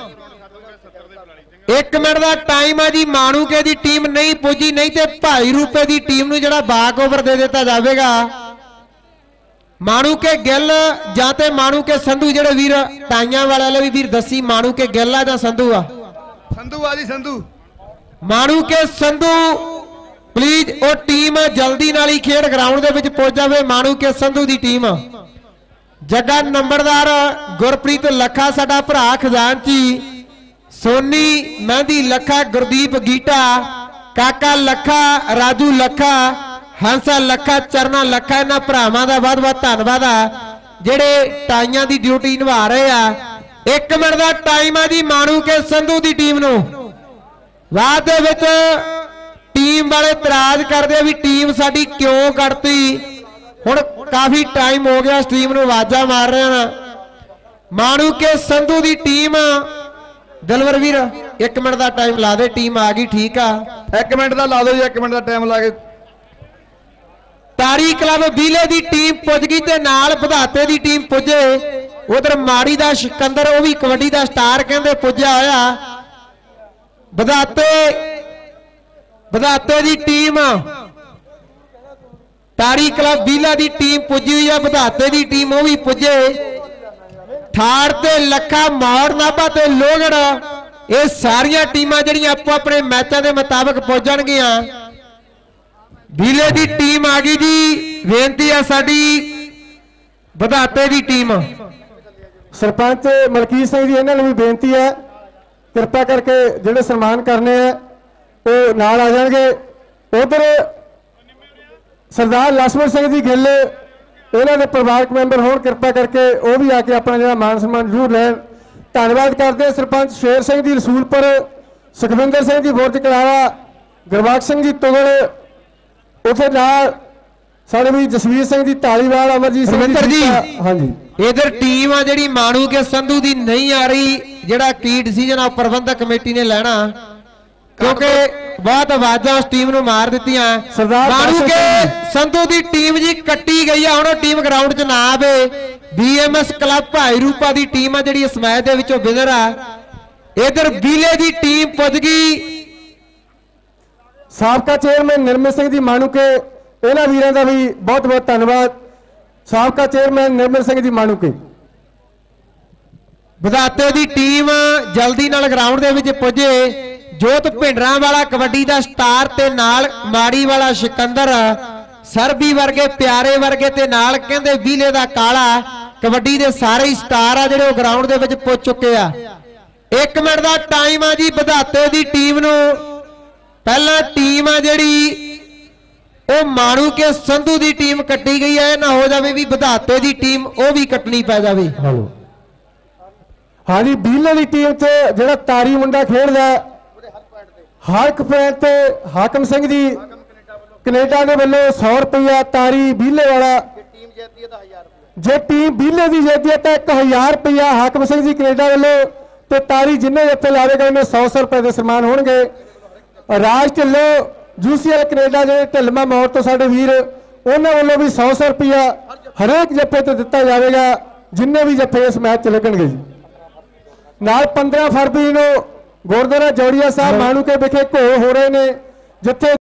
1 ਮਿੰਟ ਦਾ ਟਾਈਮ ਆ ਜੀ। ਮਾਣੂਕੇ ਦੀ ਟੀਮ ਨਹੀਂ ਪੁੱਜੀ, ਨਹੀਂ ਤੇ ਭਾਈ ਰੂਪੇ ਦੀ ਟੀਮ ਨੂੰ ਜਿਹੜਾ ਬਾਕ ਓਵਰ ਦੇ ਦਿੱਤਾ ਜਾਵੇਗਾ। ਮਾਣੂਕੇ ਗਿੱਲ ਜਾਂ ਤੇ ਮਾਣੂਕੇ ਸੰਧੂ ਜਿਹੜੇ ਵੀਰ ਟਾਈਆਂ ਵਾਲੇ ਵੀ ਵੀਰ ਦੱਸੀ ਮਾਣੂਕੇ ਗਿੱਲ ਆ ਜਾਂ ਸੰਧੂ ਆ ਸੰਧੂ ਆ ਜੀ ਸੰਧੂ ਮਾਣੂਕੇ ਸੰਧੂ ਪਲੀਜ਼ ਉਹ ਟੀਮ ਜਲਦੀ ਨਾਲ ਹੀ ਖੇਡ ਗਰਾਊਂਡ ਦੇ ਵਿੱਚ ਪਹੁੰਚ ਜਾਵੇ ਮਾਣੂਕੇ ਸੰਧੂ ਦੀ ਟੀਮ ਜੱਗਾ ਨੰਬਰਦਾਰ ਗੁਰਪ੍ਰੀਤ ਲੱਖਾ ਸਾਡਾ ਭਰਾ ਖਜ਼ਾਨਚੀ ਸੋਨੀ ਮਹਿੰਦੀ ਲੱਖਾ ਗੁਰਦੀਪ ਗੀਟਾ ਕਾਕਾ ਲੱਖਾ ਰਾਜੂ ਲੱਖਾ ਹੰਸਾ ਲੱਖਾ ਚਰਨਾ ਲੱਖਾ ਇਹਨਾਂ ਭਰਾਵਾਂ ਦਾ ਬਹੁਤ ਬਹੁਤ ਧੰਨਵਾਦ ਆ ਜਿਹੜੇ ਟਾਈਆਂ ਦੀ ਡਿਊਟੀ ਨਿਭਾ ਰਹੇ ਆ 1 ਮਿੰਟ ਦਾ ਟਾਈਮ ਆ ਜੀ ਮਾਣੂਕੇ ਸੰਧੂ ਦੀ ਟੀਮ ਨੂੰ ਬਾਅਦ ਦੇ ਵਿੱਚ ਟੀਮ ਵਾਲੇ ਇਤਰਾਜ਼ ਕਰਦੇ ਵੀ ਟੀਮ ਸਾਡੀ ਕਿਉਂ ਕੱਢਤੀ ਹੁਣ ਕਾਫੀ ਟਾਈਮ ਹੋ ਗਿਆ ਸਟ੍ਰੀਮ ਨੂੰ ਆਵਾਜ਼ਾਂ ਮਾਰ ਰਹੇ ਹਨ ਮਾਣੂਕੇ ਸੰਧੂ ਦੀ ਟੀਮ ਦਿਲਵਰ ਵੀਰ 1 ਮਿੰਟ ਦਾ ਟਾਈਮ ਲਾ ਦੇ ਟੀਮ ਆ ਗਈ ਠੀਕ ਆ 1 ਮਿੰਟ ਦਾ ਲਾ ਦਿਓ ਜੀ 1 ਮਿੰਟ ਦਾ ਟਾਈਮ ਲਾ ਕੇ ਤਾਰੀ ਕਲੱਬ ਬੀਲੇ ਦੀ ਟੀਮ ਪੁੱਜ ਗਈ ਤੇ ਨਾਲ ਵਧਾਤੇ ਦੀ ਟੀਮ ਪੁੱਜੇ ਉਧਰ ਮਾੜੀ ਦਾ ਸਿਕੰਦਰ ਉਹ ਵੀ ਕਬੱਡੀ ਦਾ ਸਟਾਰ ਕਹਿੰਦੇ ਪੁੱਜਿਆ ਹੋਇਆ ਵਧਾਤੇ ਦੀ ਟੀਮ ਤਾਰੀ ਕਲੱਬ ਬੀਲਾ ਦੀ ਟੀਮ ਪੁੱਜੀ ਹੋਈ ਆ ਵਧਾਤੇ ਦੀ ਟੀਮ ਉਹ ਵੀ ਪੁੱਜੇ ਠਾੜ ਤੇ ਲੱਖਾ ਮੌੜ ਨਾਭਾ ਤੇ ਲੋਹਗੜ ਇਹ ਸਾਰੀਆਂ ਟੀਮਾਂ ਜਿਹੜੀਆਂ ਆਪੋ ਆਪਣੇ ਮੈਚਾਂ ਦੇ ਮੁਤਾਬਕ ਪਹੁੰਚਣਗੀਆਂ ਬੀਲੇ ਦੀ ਟੀਮ ਆ ਗਈ ਜੀ ਬੇਨਤੀ ਆ ਸਾਡੀ ਵਧਾਤੇ ਦੀ ਟੀਮ ਸਰਪੰਚ ਮਲਕੀਤ ਸਿੰਘ ਜੀ ਇਹਨਾਂ ਨੂੰ ਵੀ ਬੇਨਤੀ ਹੈ ਕਿਰਪਾ ਕਰਕੇ ਜਿਹੜੇ ਸਨਮਾਨ ਕਰਨੇ ਆ ਉਹ ਨਾਲ ਆ ਜਾਣਗੇ ਉਧਰ ਸਰਦਾਰ ਲక్ష్మణ ਸਿੰਘ ਜੀ ਗਿੱਲ ਇਹਨਾਂ ਦੇ ਪਰਿਵਾਰਕ ਮੈਂਬਰ ਹੋਣ ਕਿਰਪਾ ਕਰਕੇ ਉਹ ਵੀ ਆ ਕੇ ਆਪਣਾ ਜਿਹੜਾ ਮਾਨ ਸਨਮਾਨ ਜ਼ਰੂਰ ਲੈਣ ਧੰਨਵਾਦ ਕਰਦੇ ਸਰਪੰਚ ਸ਼ੇਰ ਸਿੰਘ ਜੀ ਰਸੂਲਪੁਰ ਸੁਖਵਿੰਦਰ ਸਿੰਘ ਜੀ ਬੁਰਜ ਕਲਾਵਾ ਗੁਰਬਖਸ਼ ਸਿੰਘ ਜੀ ਤੁਗਲ ਉਥੇ ਨਾਲ ਸਾਡੇ ਵੀ ਜਸਵੀਰ ਸਿੰਘ ਜੀ ਢਾਲੀਵਾਲ ਅਮਰਜੀਤ ਸਿੰਘ ਜੀ ਹਾਂਜੀ ਇਧਰ ਟੀਮ ਆ ਜਿਹੜੀ ਮਾਣੂਕੇ ਸੰਧੂ ਦੀ ਨਹੀਂ ਆ ਰਹੀ ਜਿਹੜਾ ਕੀ ਡਿਸੀਜਨ ਆ ਪ੍ਰਬੰਧਕ ਕਮੇਟੀ ਨੇ ਲੈਣਾ ਕਿਉਂਕਿ ਬਹੁਤ ਆਵਾਜ਼ਾਂ ਉਸ ਟੀਮ ਨੂੰ ਮਾਰ ਦਿੱਤੀਆਂ ਮਾਣੂਕੇ ਸੰਧੂ ਦੀ ਟੀਮ ਜੀ ਕੱਟੀ ਗਈ ਆ ਹੁਣ ਉਹ ਟੀਮ ਗਰਾਊਂਡ 'ਚ ਨਾ ਆਵੇ ਬੀਐਮਐਸ ਕਲੱਬ ਭਾਈ ਰੂਪਾ ਦੀ ਟੀਮ ਆ ਜਿਹੜੀ ਇਸ ਮੈਚ ਦੇ ਵਿੱਚੋਂ ਵਿਨਰ ਆ ਇਧਰ ਬੀਲੇ ਦੀ ਟੀਮ ਪੁੱਜ ਗਈ ਸਾਬਕਾ ਚੇਅਰਮੈਨ ਨਿਰਮਲ ਸਿੰਘ ਜੀ ਮਾਣੂਕੇ ਇਹਨਾਂ ਵੀਰਾਂ ਦਾ ਵੀ ਬਹੁਤ ਬਹੁਤ ਧੰਨਵਾਦ ਸਾਬਕਾ ਚੇਅਰਮੈਨ ਨਿਰਮਲ ਸਿੰਘ ਜੀ ਮਾਣੂਕੇ ਵਧਾਤੇ ਦੀ ਟੀਮ ਜਲਦੀ ਨਾਲ ਗਰਾਊਂਡ ਦੇ ਵਿੱਚ ਪੁੱਜੇ ਜੋਤ ਭਿੰਡਰਾਂ ਵਾਲਾ ਕਬੱਡੀ ਦਾ ਸਟਾਰ ਤੇ ਨਾਲ ਮਾੜੀ ਵਾਲਾ ਸਿਕੰਦਰ ਸਰਬੀ ਵਰਗੇ ਪਿਆਰੇ ਵਰਗੇ ਤੇ ਨਾਲ ਕਹਿੰਦੇ ਬੀਲੇ ਦਾ ਕਾਲਾ ਕਬੱਡੀ ਦੇ ਸਾਰੇ ਹੀ ਸਟਾਰ ਆ ਜਿਹੜੇ ਉਹ ਗਰਾਊਂਡ ਦੇ ਵਿੱਚ ਪੁੱਜ ਚੁੱਕੇ ਆ 1 ਮਿੰਟ ਦਾ ਟਾਈਮ ਆ ਜੀ ਵਧਾਤੇ ਦੀ ਟੀਮ ਨੂੰ ਪਹਿਲਾਂ ਟੀਮ ਆ ਜਿਹੜੀ ਉਹ ਮਾਣੂਕੇ ਸੰਧੂ ਦੀ ਟੀਮ ਕੱਟੀ ਗਈ ਹੈ ਨਾ ਹੋ ਜਾਵੇ ਵੀ ਵਧਾਤੇ ਦੀ ਟੀਮ ਉਹ ਵੀ ਕੱਟਣੀ ਪੈ ਜਾਵੇ ਹਾਂਜੀ ਬੀਲੇ ਦੀ ਟੀਮ 'ਚ ਜਿਹੜਾ ਤਾਰੀ ਮੁੰਡਾ ਖੇਡਦਾ ਹਰਕ ਪੁਆਇੰਟ ਤੇ ਹਾਕਮ ਸਿੰਘ ਜੀ ਕੈਨੇਡਾ ਦੇ ਵੱਲੋਂ 100 ਰੁਪਇਆ ਤਾਰੀ ਬੀਲੇ ਵਾਲਾ ਜੇ ਟੀਮ ਬੀਲੇ ਦੀ ਜਿੱਤਦੀ ਹੈ ਤਾਂ 1000 ਰੁਪਇਆ ਹਾਕਮ ਸਿੰਘ ਜੀ ਕੈਨੇਡਾ ਵੱਲੋਂ ਤੇ ਤਾਰੀ ਜਿੰਨੇ ਇੱਥੇ ਲਾਵੇਗਾ ਉਹਨੇ 100 ਰੁਪਏ ਦੇ ਸਨਮਾਨ ਹੋਣਗੇ ਰਾਜ ਢਿੱਲੋਂ ਜੂਸੀਐਲ ਕੈਨੇਡਾ ਜਿਹੜੇ ਢਿੱਲਮਾ ਮੌੜ ਤੋਂ ਸਾਡੇ ਵੀਰ ਉਹਨਾਂ ਵੱਲੋਂ ਵੀ 100 ਰੁਪਇਆ ਹਰੇਕ ਜੱਫੇ ਤੇ ਦਿੱਤਾ ਜਾਵੇਗਾ ਜਿੰਨੇ ਵੀ ਜੱਫੇ ਇਸ ਮੈਚ 'ਚ ਲੱਗਣਗੇ ਜੀ ਨਾਲ 15 ਫਰਵਰੀ ਨੂੰ ਗੁਰਦੁਆਰਾ ਜੋੜੀਆ ਸਾਹਿਬ ਮਾਣੂਕੇ ਵਿਖੇ ਘੋਲ ਹੋ ਰਹੇ ਨੇ ਜਿੱਥੇ